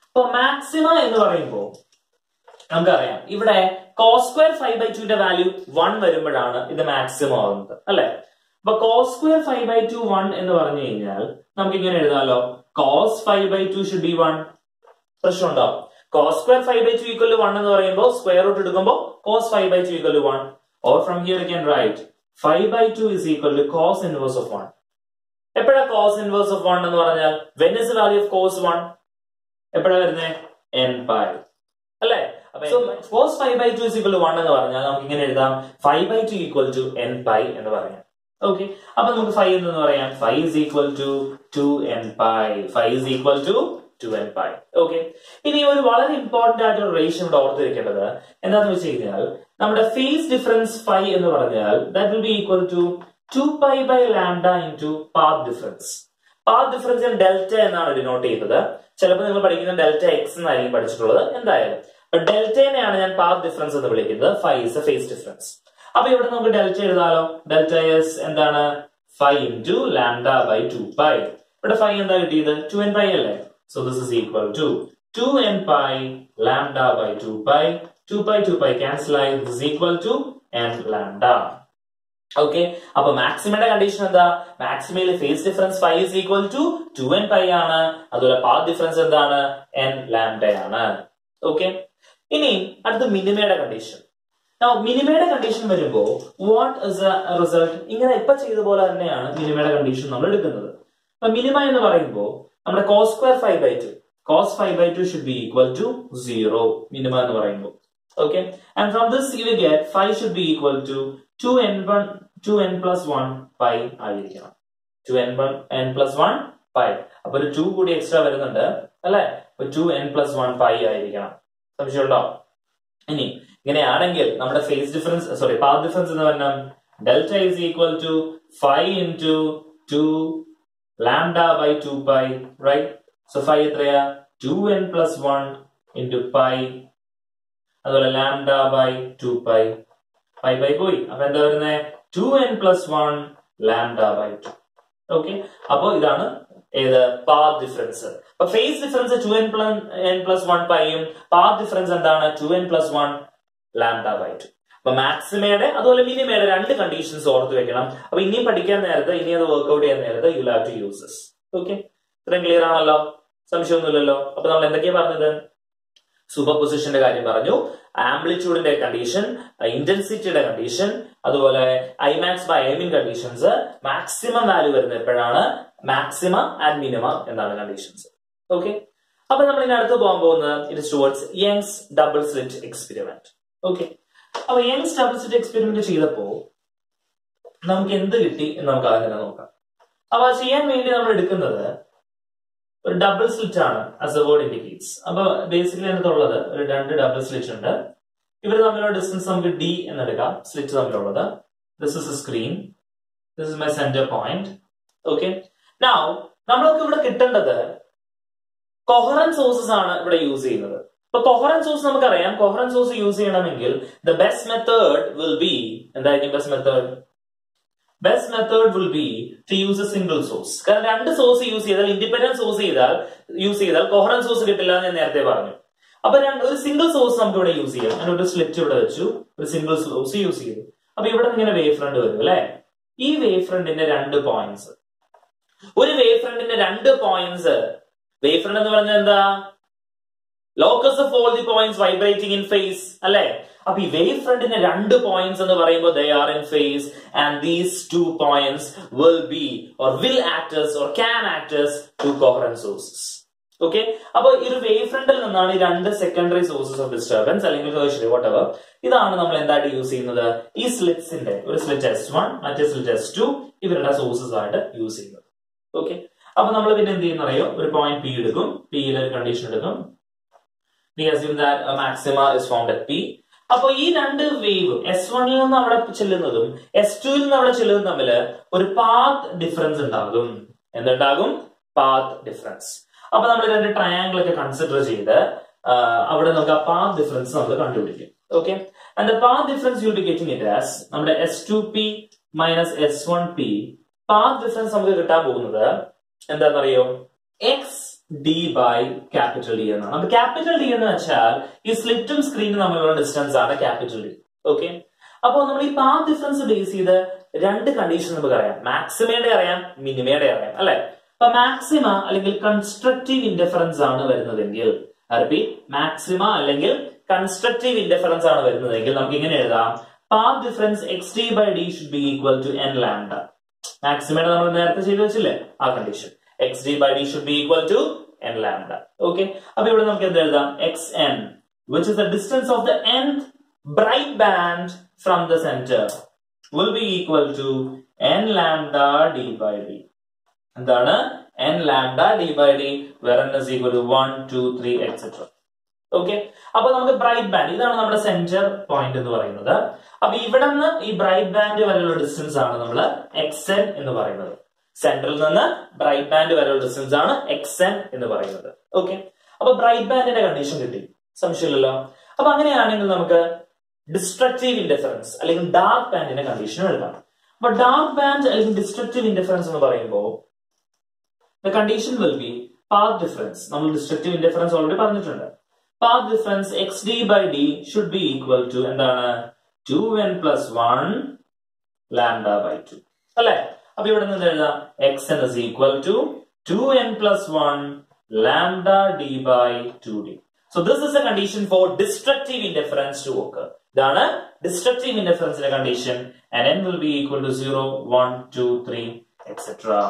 അപ്പൊ മാക്സിമ എന്ന് പറയുമ്പോൾ നമുക്കറിയാം ഇവിടെ കോസ് സ്ക്വയർ ഫൈവ് ബൈ ടുന്റെ വാല്യൂ വൺ വരുമ്പോഴാണ് ഇത് മാക്സിമം ആവുന്നത് അല്ലെ. അപ്പൊ cos square five by two one എന്ന് പറഞ്ഞു കഴിഞ്ഞാൽ നമുക്ക് ഇങ്ങനെ എഴുതാലോ, cos phi by two should be one. പ്രശ്നം ഉണ്ടാവും. Cos square five by two equal to one എന്ന് പറയുമ്പോൾ സ്ക്വയർ റൂട്ട് എടുക്കുമ്പോൾ cos phi by two equal to one. Or from here you can write phi by two is equal to cos inverse of one. എപ്പോഴാ cos inverse of one എന്ന് പറഞ്ഞാൽ when is value of cos one എപ്പോഴാ വരുന്നത്? N pi അല്ലെ. Cos phi by two is equal to one എന്ന് പറഞ്ഞാൽ നമുക്ക് ഇങ്ങനെ എഴുതാം, phi by two equal to n pi എന്ന് പറയാം. ഓക്കെ, അപ്പൊ നമുക്ക് ഫൈവ് എന്ന് പറയാം, phi is equal to two n pi. Phi is equal to two n pi. Okay, ഇനി ഒരു വളരെ ഇമ്പോർട്ടന്റ് ആയിട്ടുള്ള റേഷ്യോ ഇവിടെ ഓർത്തിരിക്കേണ്ടത് എന്താണെന്ന് വെച്ച് കഴിഞ്ഞാൽ നമ്മുടെ ഫേസ് ഡിഫറൻസ് ഫൈവ് എന്ന് പറഞ്ഞാൽ that will be equal to two pi by lambda into path difference. Path difference delta എന്നാണ് ഡിനോട്ട് ചെയ്തത്. ചിലപ്പോൾ നിങ്ങൾ പഠിക്കുന്ന ഡെൽറ്റ എക്സ് എന്നായിരിക്കും പഠിച്ചിട്ടുള്ളത്. എന്തായാലും ഡെൽറ്റനെയാണ് ഞാൻ പാത്ത് ഡിഫറൻസ് എന്ന് വിളിക്കുന്നത്. Phi is a phase difference. അപ്പൊ ഇവിടെ നമുക്ക് ഡെൽറ്റ എഴുതാലോ. ഡെൽറ്റ എസ് എന്താണ്? Phi into lambda by two pi. ഇവിടെ ഫൈവ് എന്താ കിട്ടിയത്? ടു എൻ പൈ അല്ലേ. So this is equal to two n pi lambda by two pi. Two pi two pi cancel ആയി. This is equal to N lambda. Okay, അപ്പൊ മാക്സിമയുടെ condition എന്താ? മാക്സിമയിലെ phase difference phi is equal to two n pi ആണ്. അതുപോലെ path difference എന്താണ്? N lambda ആണ്. Okay, ഇനി അടുത്ത മിനിമയുടെ കണ്ടീഷൻ. മിനിമയുടെ കണ്ടീഷൻ വരുമ്പോ വാട്ട് ഇസ് എ റിസൾട്ട്? ഇങ്ങനെ ഇപ്പൊ ചെയ്ത പോലെ തന്നെയാണ് മിനിമയുടെ കണ്ടീഷൻ നമ്മൾ എടുക്കുന്നത്. അപ്പൊ മിനിമ എന്ന് പറയുമ്പോൾ നമ്മുടെ cos square five by two, cos phi by two should be equal to zero minima എന്ന് പറയുമ്പോൾ. Okay, and from this you will get phi should be equal to two n one two N plus one pi ആയിരിക്കണം. Two n one n plus one pi. അപ്പൊ ഒരു two കൂടി extra വരുന്നുണ്ട് അല്ലെ. അപ്പൊ two N plus one pi ആയിരിക്കണം. സംശയമുണ്ടോ? ഇനി ഇങ്ങനെയാണെങ്കിൽ നമ്മുടെ phase difference sorry path difference എന്ന് പറഞ്ഞാൽ delta is equal to phi into two lambda by two pi, right? So phi എത്രയാ? Two N plus one into pi. അതുപോലെ lambda by two pi. Pi by പോയി. അപ്പൊ എന്താ വരുന്നത്? Two N plus one lambda by two. Okay, അപ്പൊ ഇതാണ് ഏത്? Path difference. അപ്പൊ phase difference two n n plus one പൈയും പാത്ത് ഡിഫറൻസ് എന്താണ്? Two N plus one lambda by two. അപ്പൊ മാക്സിമയുടെ അതുപോലെ മിനിമയുടെ രണ്ട് കണ്ടീഷൻസ് ഓർത്ത് വെക്കണം. അപ്പൊ ഇനിയും പഠിക്കാൻ നേരത്തെ ഇനി അത് വർക്ക്ഔട്ട് ചെയ്യാൻ നേരത്തെ you have to use this. Okay, ഇത്രയും ക്ലിയർ ആണല്ലോ? സംശയമൊന്നുമില്ലല്ലോ? അപ്പൊ നമ്മൾ എന്തൊക്കെയാ പറഞ്ഞത്? സൂപ്പർ പൊസിഷന്റെ കാര്യം പറഞ്ഞു, ആംപ്ലിറ്റ്യൂഡിന്റെ കണ്ടീഷൻ, ഇന്റൻസിറ്റിയുടെ കണ്ടീഷൻ, അതുപോലെ I max by I min conditions, maximum value വരുന്നത് എപ്പോഴാണ്, മാക്സിമ ആൻഡ് മിനിമ എന്നാണ് കണ്ടീഷൻസ്. ഓക്കെ, അപ്പൊ നമ്മൾ ഇനി അടുത്ത് പോകാൻ പോകുന്നത് it is towards Young's double slit experiment. Okay, അപ്പൊ യങ്സ് ഡബിൾ സ്ലിറ്റ് എക്സ്പെരിമെന്റ് ചെയ്തപ്പോ നമുക്ക് എന്ത് കിട്ടി എന്ന് നമുക്ക് ആദ്യം തന്നെ നോക്കാം. അപ്പൊ ചെയ്യാൻ വേണ്ടി നമ്മൾ എടുക്കുന്നത് ഒരു ഡബിൾ സ്ലിറ്റ് ആണ്, ആസ് എ വേർഡ് ഇൻഡിക്കേറ്റ്സ്. അപ്പൊ ബേസിക്കലി അതിനകത്തുള്ളത് ഒരു രണ്ട് ഡബിൾ സ്ലിറ്റ് ഉണ്ട്. ഇവർ തമ്മിലുള്ള ഡിസ്റ്റൻസ് നമുക്ക് ഡി എന്നെടുക്കാം. സ്ലിറ്റ് തമ്മിലുള്ളത് this is a screen, this is my centre point. Okay, now നമ്മൾക്ക് ഇവിടെ കിട്ടേണ്ടത് കൊഹറന്റ് സോഴ്സസ് ആണ് ഇവിടെ യൂസ് ചെയ്യുന്നത്. അപ്പൊ കൊഹറന്റ് സോഴ്സ് നമുക്കറിയാം. കൊഹറന്റ് സോഴ്സ് യൂസ് ചെയ്യണമെങ്കിൽ the best method will be എന്തായിരിക്കും? Best method best method will be to use a single source. കാരണം രണ്ട് സോഴ്സ് യൂസ് ചെയ്താൽ, ഇൻഡിപെൻഡന്റ് സോഴ്സ് ചെയ്താൽ യൂസ് ചെയ്താൽ കൊഹറന്റ് സോഴ്സ് കിട്ടില്ല എന്ന് ഞാൻ നേരത്തെ പറഞ്ഞു. അപ്പൊ ഒരു സിംഗിൾ സോഴ്സ് നമുക്ക് ഇവിടെ യൂസ് ചെയ്യാം. ഞാൻ ഒരു സ്ലിറ്റ് ഇവിടെ വെച്ചു, ഒരു സിംഗിൾ സോഴ്സ് യൂസ് ചെയ്തു. അപ്പൊ ഇവിടെ ഇങ്ങനെ വേവ് ഫ്രണ്ട് വരും അല്ലെ. ഈ വേവ് ഫ്രണ്ടിന്റെ രണ്ട് പോയിന്റ്സ്, ഒരു വേവ് ഫ്രണ്ടിന്റെ രണ്ട് പോയിന്റ്സ്, വേവ് ഫ്രണ്ട് എന്ന് പറഞ്ഞാൽ എന്താ? Locus of all the points vibrating in phase അല്ലെ. അപ്പൊ ഈ വേവ് ഫ്രണ്ടിന്റെ രണ്ട് പോയിന്റ്സ് എന്ന് പറയുമ്പോൾ they are in phase and these two points will be or will act as or can act as two coherent sources. Okay, അപ്പൊ ഈ ഒരു വേവ് ഫ്രണ്ടിൽ നിന്നാണ് ഈ രണ്ട് സെക്കൻഡറി സോഴ്സസ് ഓഫ് ഡിസ്റ്റർബൻസ് അല്ലെങ്കിൽ whatever ഇതാണ് നമ്മൾ എന്തായിട്ട് യൂസ് ചെയ്യുന്നത്? ഈ സ്ലിറ്റ്സിന്റെ ഒരു സ്ലിറ്റ് എസ് വൺ മറ്റേ സ്ലിറ്റ് എസ് ടു ഇവരുടെ സോഴ്സസ് ആയിട്ട് യൂസ് ചെയ്യുന്നത്. ഓക്കെ, അപ്പൊ നമ്മൾ പിന്നെ എന്ത് ചെയ്യുന്ന അറിയോ? ഒരു പോയിന്റ് പി എടുക്കും, പിയിൽ ഒരു കണ്ടീഷൻ എടുക്കും. We assume that a maxima is found at P. അപ്പൊ ഈ രണ്ട് വേവ് എസ് വണ്ണിൽ നിന്ന് അവിടെ ചെല്ലുന്നതും എസ് ടുവിൽ നിന്ന് അവിടെ ചെല്ലുന്നതും തമ്മിൽ ഒരു പാത്ത് ഡിഫറൻസ് ഉണ്ടാകും. എന്തുണ്ടാകും? Path difference. അപ്പൊ നമ്മൾ രണ്ട് ട്രയാങ്കിൾ ഒക്കെ കൺസിഡർ ചെയ്ത് അവിടെ നമുക്ക് ആ പാത്ത് ഡിഫറൻസ് നമ്മൾ കണ്ടുപിടിക്കും. Okay, and the path difference you will be getting it as നമ്മുടെ S two P minus S one P. Path difference നമുക്ക് കിട്ടാൻ പോകുന്നത് എന്താണെന്നറിയോ? X d by capital D എന്നാണ്. അപ്പൊ ക്യാപിറ്റൽ ഡി എന്ന് വെച്ചാൽ ഈ സ്ലിറ്റും സ്ക്രീനും തമ്മിലുള്ള ഡിസ്റ്റൻസ് ആണ് ക്യാപിറ്റൽ ഡി. ഓക്കെ, അപ്പൊ നമ്മൾ ഈ പാത്ത് ഡിഫറൻസ് ബേസ് ചെയ്ത് രണ്ട് കണ്ടീഷൻ നമുക്ക് അറിയാം. മാക്സിമയുടെ അറിയാം, മിനിമയുടെ അറിയാം അല്ലെ. അപ്പൊ മാക്സിമ അല്ലെങ്കിൽ കൺസ്ട്രക്റ്റീവ് ഇൻഡിഫറൻസ് ആണ് വരുന്നതെങ്കിൽ, റിപ്പീറ്റ്, മാക്സിമ അല്ലെങ്കിൽ കൺസ്ട്രക്റ്റീവ് ഇൻഡിഫറൻസ് ആണ് വരുന്നതെങ്കിൽ നമുക്ക് ഇങ്ങനെ എഴുതാം, path difference x d by D should be equal to N lambda. മാക്സിമയുടെ നമ്മൾ നേരത്തെ ചെയ്തു വെച്ചില്ലേ ആ condition, x d by D should be equal to N lambda. Okay, അപ്പൊ ഇവിടെ നമുക്ക് എന്ത് എഴുതാം, x n which is the distance of the nth bright band from the center will be equal to n lambda d by d. എന്താണ് n lambda d by d, where n is equal to one, two, three, et cetera. Okay, അപ്പൊ നമുക്ക് bright band, ഇതാണ് നമ്മുടെ centre point എന്ന് പറയുന്നത്. അപ്പൊ ഇവിടെ നിന്ന് ഈ ബ്രൈറ്റ് ബാൻഡ് വരെയുള്ള ഡിസ്റ്റൻസ് ആണ് നമ്മൾ എക്സ് എൻ എന്ന് പറയുന്നത്. സെന്ററിൽ നിന്ന് ബ്രൈറ്റ് ബാൻഡ് വരെയുള്ള ഡിസ്റ്റൻസ് ആണ് എക്സ് എൻ എന്ന് പറയുന്നത്. ഓക്കെ, അപ്പൊ ബ്രൈറ്റ് ബാൻഡിന്റെ കണ്ടീഷൻ കിട്ടി, സംശയമില്ലല്ലോ. അപ്പൊ അങ്ങനെയാണെങ്കിൽ നമുക്ക് ഡിസ്ട്രക്റ്റീവ് ഇൻഡിഫറൻസ് അല്ലെങ്കിൽ ഡാർക്ക് ബാൻഡിന്റെ കണ്ടീഷൻ എഴുതാം. അപ്പൊ ഡാർക്ക് ബാൻഡ് അല്ലെങ്കിൽ ഡിസ്ട്രക്റ്റീവ് ഇൻഡിഫറൻസ് എന്ന് പറയുമ്പോൾ the condition will be path difference. നമ്മൾ ഡിസ്ട്രക്റ്റീവ് ഇൻഡിഫറൻസ് ഓൾറെഡി പറഞ്ഞിട്ടുണ്ട്. path difference xd by d should be equal to എന്താണ്, two n plus one lambda by two അല്ലെ. അപ്പൊ ഇവിടെ നിന്ന് എഴുതാം, xn is equal to two n plus one lambda d by two d. So this is a condition for destructive indifference to occur. ഇതാണ് destructive indifference condition, and n will be equal to zero, one, two, three, et cetera.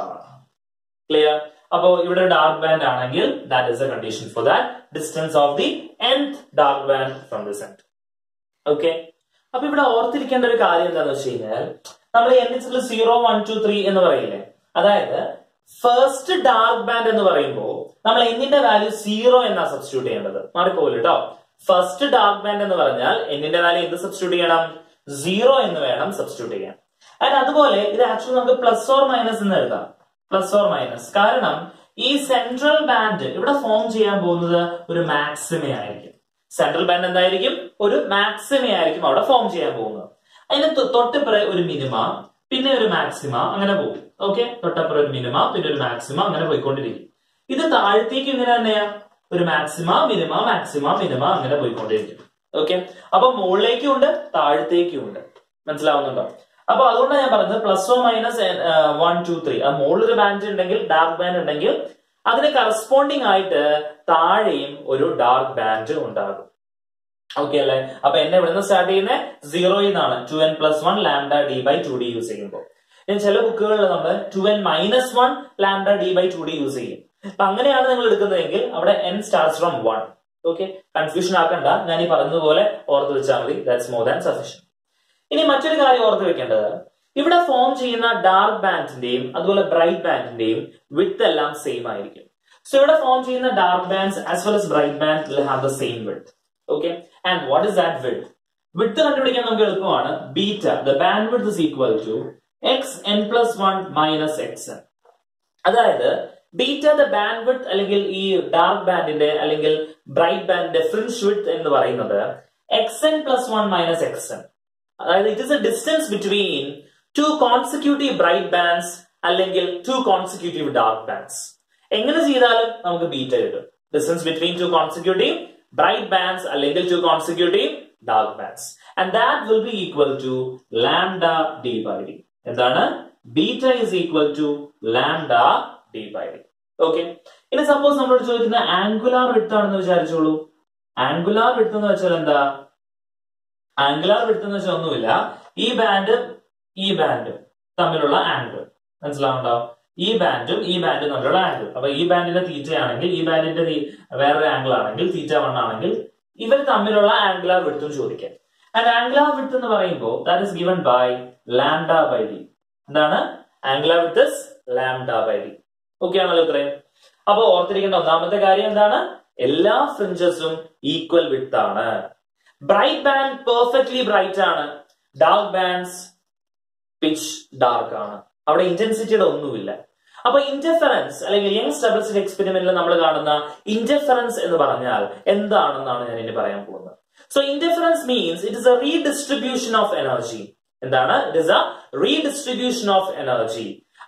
Clear? അപ്പോ ഇവിടെ dark band ആണെങ്കിൽ that is the condition for that distance of the nth dark band from the center. Okay? അപ്പൊ ഇവിടെ ഓർത്തിരിക്കേണ്ട ഒരു കാര്യം എന്താണെന്ന് വെച്ച് കഴിഞ്ഞാൽ, നമ്മൾ n is equal to zero, one, two, three എന്ന് പറയില്ലേ, അതായത് ഫസ്റ്റ് ഡാർക്ക് ബാൻഡ് എന്ന് പറയുമ്പോൾ നമ്മൾ എന്നിന്റെ വാല്യൂ സീറോ എന്നാ സബ്സ്റ്റിറ്റ്യൂട്ട് ചെയ്യേണ്ടത്. മാറിപ്പോകില്ല കേട്ടോ. ഫസ്റ്റ് ഡാർക്ക് ബാൻഡ് എന്ന് പറഞ്ഞാൽ എന്നിന്റെ വാല്യൂ എന്ത് സബ്സ്റ്റിറ്റ്യൂട്ട് ചെയ്യണം, സീറോ എന്ന് വേണം സബ്സ്റ്റിറ്റ്യൂട്ട് ചെയ്യാൻ. ആൻഡ് അതുപോലെ ഇത് ആക്ച്വലി നമുക്ക് പ്ലസ് ഓർ മൈനസ് എന്ന് എഴുതാം, പ്ലസ് ഓർ മൈനസ്. കാരണം ഈ സെൻട്രൽ ബാൻഡ് ഇവിടെ ഫോം ചെയ്യാൻ പോകുന്നത് ഒരു മാക്സിമ ആയിരിക്കും. സെൻട്രൽ ബാൻഡ് എന്തായിരിക്കും, ഒരു മാക്സിമ ആയിരിക്കും അവിടെ ഫോം ചെയ്യാൻ പോകുന്നത്. അതിന് തൊട്ടിപ്പുറേ ഒരു മിനിമ, പിന്നെ ഒരു മാക്സിമ, അങ്ങനെ പോകും. ഓക്കെ, തൊട്ടപ്പുറം ഒരു മിനിമ, പിന്നെ ഒരു മാക്സിമ, അങ്ങനെ പോയിക്കൊണ്ടിരിക്കും. ഇത് താഴത്തേക്ക് ഇങ്ങനെ തന്നെയാ, ഒരു മാക്സിമ മിനിമ മാക്സിമ മിനിമ അങ്ങനെ പോയിക്കൊണ്ടിരിക്കും. ഓക്കെ, അപ്പൊ മുകളിലേക്കും ഉണ്ട് താഴത്തേക്കും ഉണ്ട്. മനസ്സിലാവുന്നുണ്ടോ? അപ്പൊ അതുകൊണ്ടാണ് ഞാൻ പറഞ്ഞത് plus or minus one two three. ആ മുകളിലൊരു ബാൻഡ് ഉണ്ടെങ്കിൽ, ഡാർക്ക് ബാൻഡ് ഉണ്ടെങ്കിൽ അതിന് കറസ്പോണ്ടിങ് ആയിട്ട് താഴെയും ഒരു ഡാർക്ക് ബാൻഡ് ഉണ്ടാകും. ഓക്കെ അല്ലെ? അപ്പൊ എന്നെ ഇവിടെ നിന്ന് സ്റ്റാർട്ട് ചെയ്യുന്നത് സീറോയിൽ നിന്നാണ്, two N plus one lambda D by two d use ചെയ്യുമ്പോൾ. ചില ബുക്കുകളിൽ നമ്മൾ two n minus one lambda D by two d use ചെയ്യും. അപ്പൊ അങ്ങനെയാണ് നിങ്ങൾ എടുക്കുന്നതെങ്കിൽ അവിടെ n starts from one. Okay, confusion ആക്കണ്ട, ഞാൻ ഈ പറഞ്ഞതുപോലെ ഓർത്ത് വെച്ചാൽ മതി. That's more than sufficient. ഇനി മറ്റൊരു കാര്യം ഓർത്ത് വെക്കേണ്ടത്, ഇവിടെ ഫോം ചെയ്യുന്ന ഡാർക്ക് ബാൻഡിന്റെയും അതുപോലെ ബ്രൈറ്റ് ബാൻഡിന്റെയും വിഡ്ത്ത് എല്ലാം സെയിം ആയിരിക്കും. സോ ഇവിടെ ഫോം ചെയ്യുന്ന dark bands as well as bright band will have the same width. Okay, and what is that width? Width കണ്ടുപിടിക്കാൻ നമുക്ക് എളുപ്പമാണ്. Beta, the bandwidth is equal to x n plus one minus xn. അതായത് beta the bandwidth അല്ലെങ്കിൽ ഈ dark ബാൻഡിന്റെ അല്ലെങ്കിൽ bright ബാൻഡിന്റെ fringe width എന്ന് പറയുന്നത് xn plus one minus xn. അതായത് it is a distance between two consecutive bright bands അല്ലെങ്കിൽ two consecutive dark bands. എങ്ങനെ ചെയ്താലും നമുക്ക് ബീറ്റ കിട്ടും. Distance between two consecutive bright bands അല്ലെങ്കിൽ two consecutive dark bands, and that will be equal to lambda d by d. എന്താണ്? beta is equal to lambda d by d. Okay, ഇനി suppose നമ്മളോട് ചോദിക്കുന്ന angular width ആണെന്ന് വിചാരിച്ചോളൂ. Angular width എന്ന് വെച്ചാൽ എന്താ? Angular width എന്ന് വെച്ചാൽ ഒന്നുമില്ല, ഈ ബാൻഡും ഈ ബാൻഡും തമ്മിലുള്ള ആംഗിൾ. മനസ്സിലാവുണ്ടോ? ഈ ബാൻഡും ഈ ബാൻഡും തമ്മിലുള്ള ആംഗിൾ. അപ്പൊ ഈ ബാൻഡിന്റെ തീറ്റ ആണെങ്കിൽ ഈ ബാൻഡിന്റെ വേറൊരു ആംഗിൾ ആണെങ്കിൽ തീറ്റ വൺ ആണെങ്കിൽ ഇവർ തമ്മിലുള്ള ആംഗുലാർ വിഡ്ത്തും ചോദിക്കാം. ആൻഡ് ആംഗുലാർ വിഡ്ത്ത് എന്ന് പറയുമ്പോൾ that is given by lambda by d. എന്താണ്? Angular width is lambda by D. Okay ആണല്ലോ ഇത്രയും? അപ്പൊ ഓർത്തിരിക്കേണ്ട ഒന്നാമത്തെ കാര്യം എന്താണ്? എല്ലാ ഫ്രിഞ്ചസും ഈക്വൽ വിഡ്ത്ത് ആണ്. ബ്രൈറ്റ് ബാൻഡ് പെർഫെക്റ്റ്ലി ബ്രൈറ്റ് ആണ്, ഡാർക്ക് ബാൻഡ്സ് പിച്ച് ഡാർക്ക് ആണ്. അവിടെ ഇന്റൻസിറ്റിയുടെ ഒന്നുമില്ല. അപ്പൊ ഇന്റർഫെറൻസ് അല്ലെങ്കിൽ യങ്സ് ഡബിൾ സ്ലിറ്റ് എക്സ്പെരിമെന്റിൽ നമ്മൾ കാണുന്ന ഇന്റർഫെറൻസ് എന്ന് പറഞ്ഞാൽ എന്താണെന്നാണ് ഞാൻ ഇനി പറയാൻ പോകുന്നത്. So interference means it is a redistribution of energy. എന്താണ്? It is a redistribution of energy.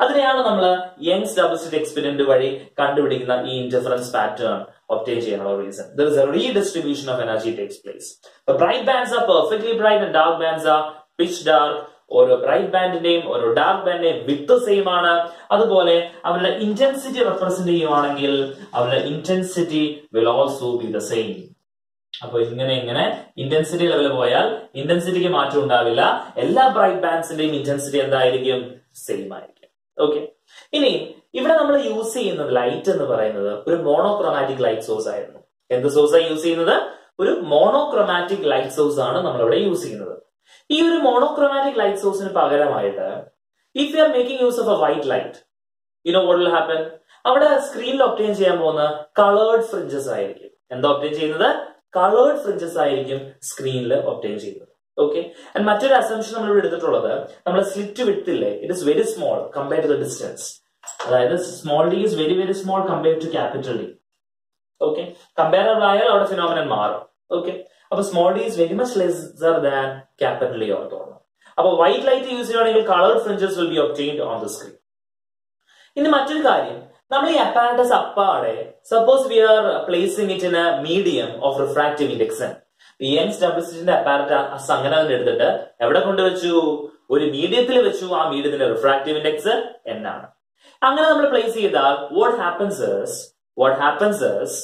അതിനെയാണ് നമ്മൾ യങ്സ് ഡബിൾ സ്ലിറ്റ് എക്സ്പെരിമെന്റ് വഴി കണ്ടുപിടിക്കുന്ന ഈ ഇന്റർഫറൻസ് പാറ്റേൺ ഒബ്റ്റെയിൻ ചെയ്യാനുള്ള reason. There is a redistribution of energy takes place. The bright bands are perfectly bright and dark bands are pitch dark. ഓരോ bright ബാൻഡിന്റെയും ഓരോ dark ബാൻഡിന്റെയും with same ആണ്. അതുപോലെ അവരുടെ ഇന്റൻസിറ്റി റെപ്രസെന്റ് ചെയ്യുവാണെങ്കിൽ അവരുടെ intensity will also be the same. അപ്പൊ ഇങ്ങനെ ഇങ്ങനെ ഇന്റൻസിറ്റി ലെവൽ പോയാൽ ഇന്റൻസിറ്റിക്ക് മാറ്റം ഉണ്ടാവില്ല. എല്ലാ ബ്രൈറ്റ് ബാൻഡ്സിന്റെയും ഇന്റൻസിറ്റി എന്തായിരിക്കും? സെയിം ആയിരിക്കും. ഓക്കെ, ഇനി ഇവിടെ നമ്മൾ യൂസ് ചെയ്യുന്നത് ലൈറ്റ് എന്ന് പറയുന്നത് ഒരു മോണോക്രോമാറ്റിക് ലൈറ്റ് സോഴ്സ് ആയിരുന്നു. എന്ത് സോഴ്സാണ് യൂസ് ചെയ്യുന്നത്? ഒരു മോണോക്രോമാറ്റിക് ലൈറ്റ് സോഴ്സ് ആണ് നമ്മളിവിടെ യൂസ് ചെയ്യുന്നത്. ഈ ഒരു മോണോക്രോമാറ്റിക് ലൈറ്റ് സോഴ്സിന് പകരമായിട്ട് if you are making use of a white light, you know what will happen? അവിടെ സ്ക്രീനിൽ ഒബ്റ്റെയിൻ ചെയ്യാൻ പോകുന്ന കളേർഡ് ഫ്രിഞ്ചസ് ആയിരിക്കും. എന്താ ഒബ്റ്റെയിൻ ചെയ്യുന്നത്? കളേർഡ് ഫ്രിഞ്ചസ് ആയിരിക്കും സ്ക്രീനിൽ ഒബ്റ്റെയിൻ ചെയ്യുന്നത്. ഓക്കെ, ആൻഡ് മറ്റൊരു അസംഷൻ നമ്മൾ ഇവിടെ എടുത്തിട്ടുള്ളത്, നമ്മുടെ സ്ലിറ്റ് വിഡ്ത്തില്ലേ, it is very small compared to the distance. അതായത് small D is very very small compared to capital D. Okay, comparable ആയാൽ അവിടെ ഫിനോമിനൻ മാറും. ഓക്കെ, അപ്പൊ small D is very much lesser than capital D ആണ് തോന്നുന്നത്. അപ്പൊ white light use ചെയ്യുകയാണെങ്കിൽ coloured fringes will be obtained on the screen. ഇനി മറ്റൊരു കാര്യം, നമ്മൾ ഈ അപ്പാരറ്റസ് അപ്പാടെ suppose we are placing it in A medium of refractive index. ഈ യങ്സ് ഡബിൾ സ്ലിറ്റിന്റെ അപ്പാരറ്റസ് അങ്ങനെ തന്നെ എടുത്തിട്ട് എവിടെ കൊണ്ടുവച്ചു? ഒരു മീഡിയത്തിൽ വെച്ചു. ആ മീഡിയത്തിന്റെ റിഫ്രാക്റ്റീവ് ഇൻഡെക്സ് എൻ ആണ്. അങ്ങനെ നമ്മൾ പ്ലേസ് ചെയ്താൽ what happens is what happens is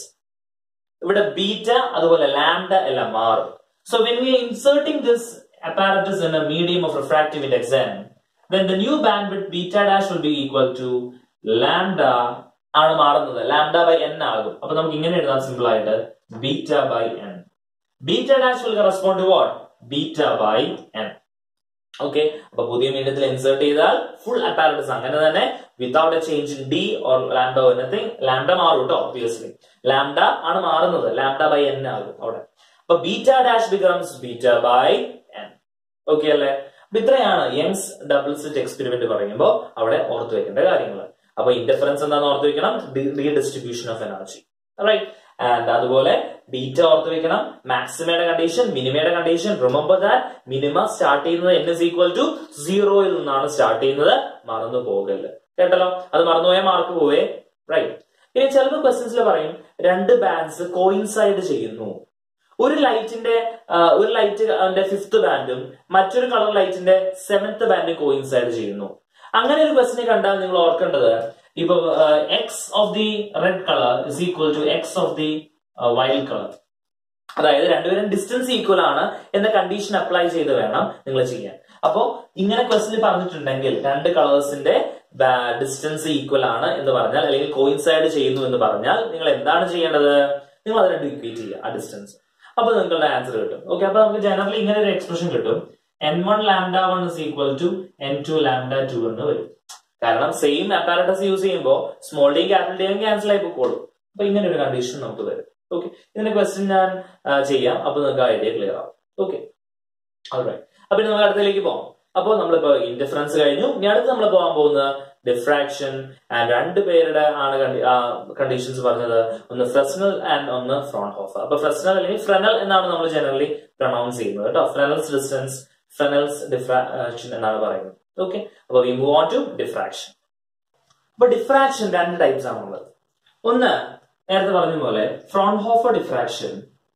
ഇവിടെ ബീറ്റ അതുപോലെ ലാംഡ എല്ലാം മാറും. So when we are inserting this apparatus in a medium of refractive index n, then the new bandwidth beta dash will be equal to lambda ആണ് മാറുന്നത്. lambda by n ആകും. അപ്പൊ നമുക്ക് ഇങ്ങനെ എഴുതാൻ സിമ്പിൾ ആയിട്ട് beta by n. beta dash will correspond to what? beta by n. Okay, അപ്പൊ പുതിയ മീഡിയത്തിൽ ഇൻസേർട്ട് ചെയ്താൽ ഫുൾ അപ്പാരറ്റസ് അങ്ങനെ തന്നെ without a change in D or lambda or anything. Lambda മാറും കേട്ടോ, ഒബ്വിയസ്ലി ലാംഡ ആണ് മാറുന്നത്. ലാംഡ ബൈ n ആകും അവിടെ. അപ്പൊ beta dash becomes beta by n. Okay അല്ലേ? അപ്പൊ ഇത്രയാണ് യങ്സ് ഡബിൾ സ്ലിറ്റ് എക്സ്പെരിമെന്റ് പറയുമ്പോൾ അവിടെ ഓർത്ത് വെക്കേണ്ട കാര്യങ്ങൾ. അപ്പൊ ഇന്റർഫറൻസ് എന്താണെന്ന് ഓർത്ത് വെക്കണം, redistribution of energy, right? And അതുപോലെ ബീറ്റ ഓർത്ത് വെക്കണം, മാക്സിമയുടെ കണ്ടീഷൻ, മിനിമയുടെ condition. Remember that minima start ചെയ്യുന്നത് n is equal to സീറോയിൽ നിന്നാണ് സ്റ്റാർട്ട് ചെയ്യുന്നത്. മറന്നു പോകല്, കേട്ടല്ലോ? അത് മറന്നുപോയാൽ മാർക്ക് പോവേ, റൈറ്റ്? ഇനി ചിലപ്പോൾ ക്വസ്റ്റ്യൻസിൽ പറയും രണ്ട് ബാൻഡ്സ് കോയിൻസൈഡ് ചെയ്യുന്നു. ഒരു ലൈറ്റിന്റെ ഒരു ലൈറ്റ് അതിന്റെ ഫിഫ്ത് ബാൻഡും മറ്റൊരു കളർ ലൈറ്റിന്റെ സെവൻത് ബാൻഡും കോയിൻസൈഡ് ചെയ്യുന്നു. അങ്ങനെ ഒരു ക്വസ്റ്റിനെ കണ്ടാൽ നിങ്ങൾ ഓർക്കേണ്ടത്, ഇപ്പൊ X of the red colour is equal to X of the wild colour. അതായത് രണ്ടുപേരും ഡിസ്റ്റൻസ് ഈക്വൽ ആണ് എന്ന കണ്ടീഷൻ അപ്ലൈ ചെയ്ത് വേണം നിങ്ങൾ ചെയ്യാൻ. അപ്പോ ഇങ്ങനെ ക്വസ്റ്റിന് പറഞ്ഞിട്ടുണ്ടെങ്കിൽ രണ്ട് കളേഴ്സിന്റെ ഡിസ്റ്റൻസ് ഈക്വൽ ആണ് എന്ന് പറഞ്ഞാൽ, അല്ലെങ്കിൽ കോയിൻസൈഡ് ചെയ്യുന്നു എന്ന് പറഞ്ഞാൽ, നിങ്ങൾ എന്താണ് ചെയ്യേണ്ടത്? നിങ്ങൾ അത് രണ്ടും ഇക്വേറ്റ് ചെയ്യുക, ആ ഡിസ്റ്റൻസ്. അപ്പൊ നിങ്ങളുടെ ആൻസർ കിട്ടും. ഓക്കെ, അപ്പൊ നമുക്ക് ജനറലി ഇങ്ങനെ ഒരു എക്സ്പ്രഷൻ കിട്ടും, N one lambda one is equal to N two lambda two എന്ന് വരും. കാരണം സെയിം അപ്പാരറ്റസ് യൂസ് ചെയ്യുമ്പോൾ സ്മോൾ ഡിയും ക്യാപിറ്റൽ ഡിയും ക്യാൻസൽ ആയി പോയിക്കോളും. അപ്പൊ ഇങ്ങനെ ഒരു കണ്ടീഷൻ നമുക്ക് വരും. ഓക്കെ, ഇതിന്റെ ക്വസ്റ്റ്യൻ ഞാൻ ചെയ്യാം, അപ്പൊ നിങ്ങൾക്ക് ഐഡിയ ക്ലിയർ ആവും. Okay, alright. അപ്പൊ നമുക്ക് അടുത്തേക്ക് പോകാം. അപ്പോൾ നമ്മളിപ്പോ ഇന്റർഫറൻസ് കഴിഞ്ഞു. ഇനി അടുത്ത് നമ്മൾ പോകാൻ പോകുന്നത് ഡിഫ്രാക്ഷൻ. ആൻഡ് രണ്ട് പേരുടെ ആണ് കണ്ടീഷൻസ് പറഞ്ഞത്, ഒന്ന് ഫ്രെസ്നൽ ആൻഡ് ഒന്ന് ഫ്രോൺഹോഫർ. അപ്പൊ ഫ്രെസ്നൽ അല്ലെങ്കിൽ ഫ്രെനൽ എന്നാണ് നമ്മൾ ജനറലി പ്രൊണൗൺസ് ചെയ്യുന്നത് കേട്ടോ. ഫ്രെനൽസ് ഡിസ്റ്റൻസ്, ഫ്രെനൽസ് ഡിഫ്രാക്ഷൻ എന്നാണ് പറയുന്നത്. ഓക്കെ, അപ്പൊ we move on to diffraction. അപ്പൊ ഡിഫ്രാക്ഷൻ രണ്ട് ടൈപ്സ് ആണുള്ളത്. ഒന്ന് നേരത്തെ പറഞ്ഞ പോലെ ഫ്രോൺഹോഫർ ഡിഫ്രാക്ഷൻ,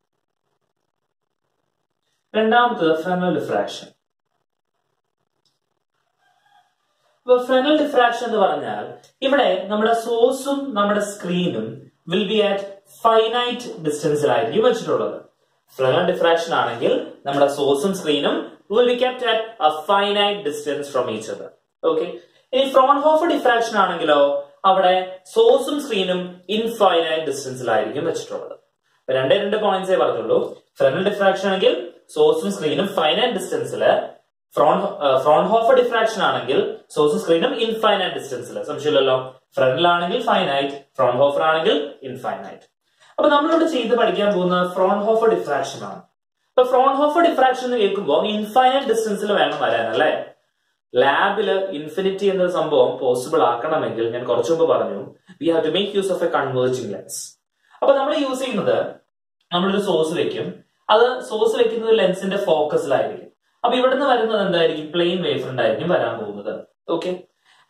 രണ്ടാമത്തത് ഫ്രെനൽ ഡിഫ്രാക്ഷൻ. ഇപ്പൊ ഫ്രെനൽ ഡിഫ്രാക്ഷൻ എന്ന് പറഞ്ഞാൽ ഇവിടെ നമ്മുടെ സോഴ്സും നമ്മുടെ സ്ക്രീനും വിൽ ബി അറ്റ് ഫൈനൈറ്റ് ഡിസ്റ്റൻസിലായിരിക്കും വെച്ചിട്ടുള്ളത്. ഫ്രെനൽ ഡിഫ്രാക്ഷൻ ആണെങ്കിൽ നമ്മുടെ സോഴ്സും സ്ക്രീനും will be kept at a finite distance from each other. Okay. ഇനി ഫ്രോൺഹോഫർ ഡിഫ്രാക്ഷൻ ആണെങ്കിലോ അവിടെ സോഴ്സും സ്ക്രീനും ഇൻഫൈനൈറ്റ് ഡിസ്റ്റൻസിലായിരിക്കും വെച്ചിട്ടുള്ളത്. രണ്ടേ രണ്ട് പോയിന്റ്സേ പറഞ്ഞുള്ളൂ. ഫ്രെനൽ ഡിഫ്രാക്ഷൻ ആണെങ്കിൽ സോഴ്സും സ്ക്രീനും ഫൈനൈറ്റ് ഡിസ്റ്റൻസില്, ഫ്രോൺ ഫ്രോൺഹോഫർ ഡിഫ്രാക്ഷൻ ആണെങ്കിൽ സോഴ്സും സ്ക്രീനും ഇൻഫൈനൈറ്റ് ഡിസ്റ്റൻസിൽ. സംശയമില്ലല്ലോ. ഫ്രെനൽ ആണെങ്കിൽ ഫൈനൈറ്റ്, ഫ്രോൺഹോഫർ ആണെങ്കിൽ ഇൻഫൈനൈറ്റ്. അപ്പൊ നമ്മളിവിടെ ചെയ്ത് പഠിക്കാൻ പോകുന്ന ഫ്രോൺഹോഫർ ഡിഫ്രാക്ഷൻ ആണ്. ഇപ്പൊ ഫ്രോൺഹോഫർ ഡിഫ്രാക്ഷൻ എന്ന് കേൾക്കുമ്പോൾ ഇൻഫൈനൈറ്റ് ഡിസ്റ്റൻസിൽ വേണം വരാൻ, അല്ലെ? ലാബില് ഇൻഫിനിറ്റി എന്ന സംഭവം പോസിബിൾ ആക്കണമെങ്കിൽ ഞാൻ കുറച്ചു മുമ്പ് പറഞ്ഞു, we have to make use of a converging lens. അപ്പൊ നമ്മൾ യൂസ് ചെയ്യുന്നത്, നമ്മളൊരു സോഴ്സ് വെക്കും, അത് സോഴ്സ് വെക്കുന്നത് ലെൻസിന്റെ ഫോക്കസിലായിരിക്കും. അപ്പൊ ഇവിടുന്ന് വരുന്നത് എന്തായിരിക്കും? പ്ലെയിൻ വേവ് ഫ്രണ്ട് ആയിരിക്കും വരാൻ പോകുന്നത്. Okay,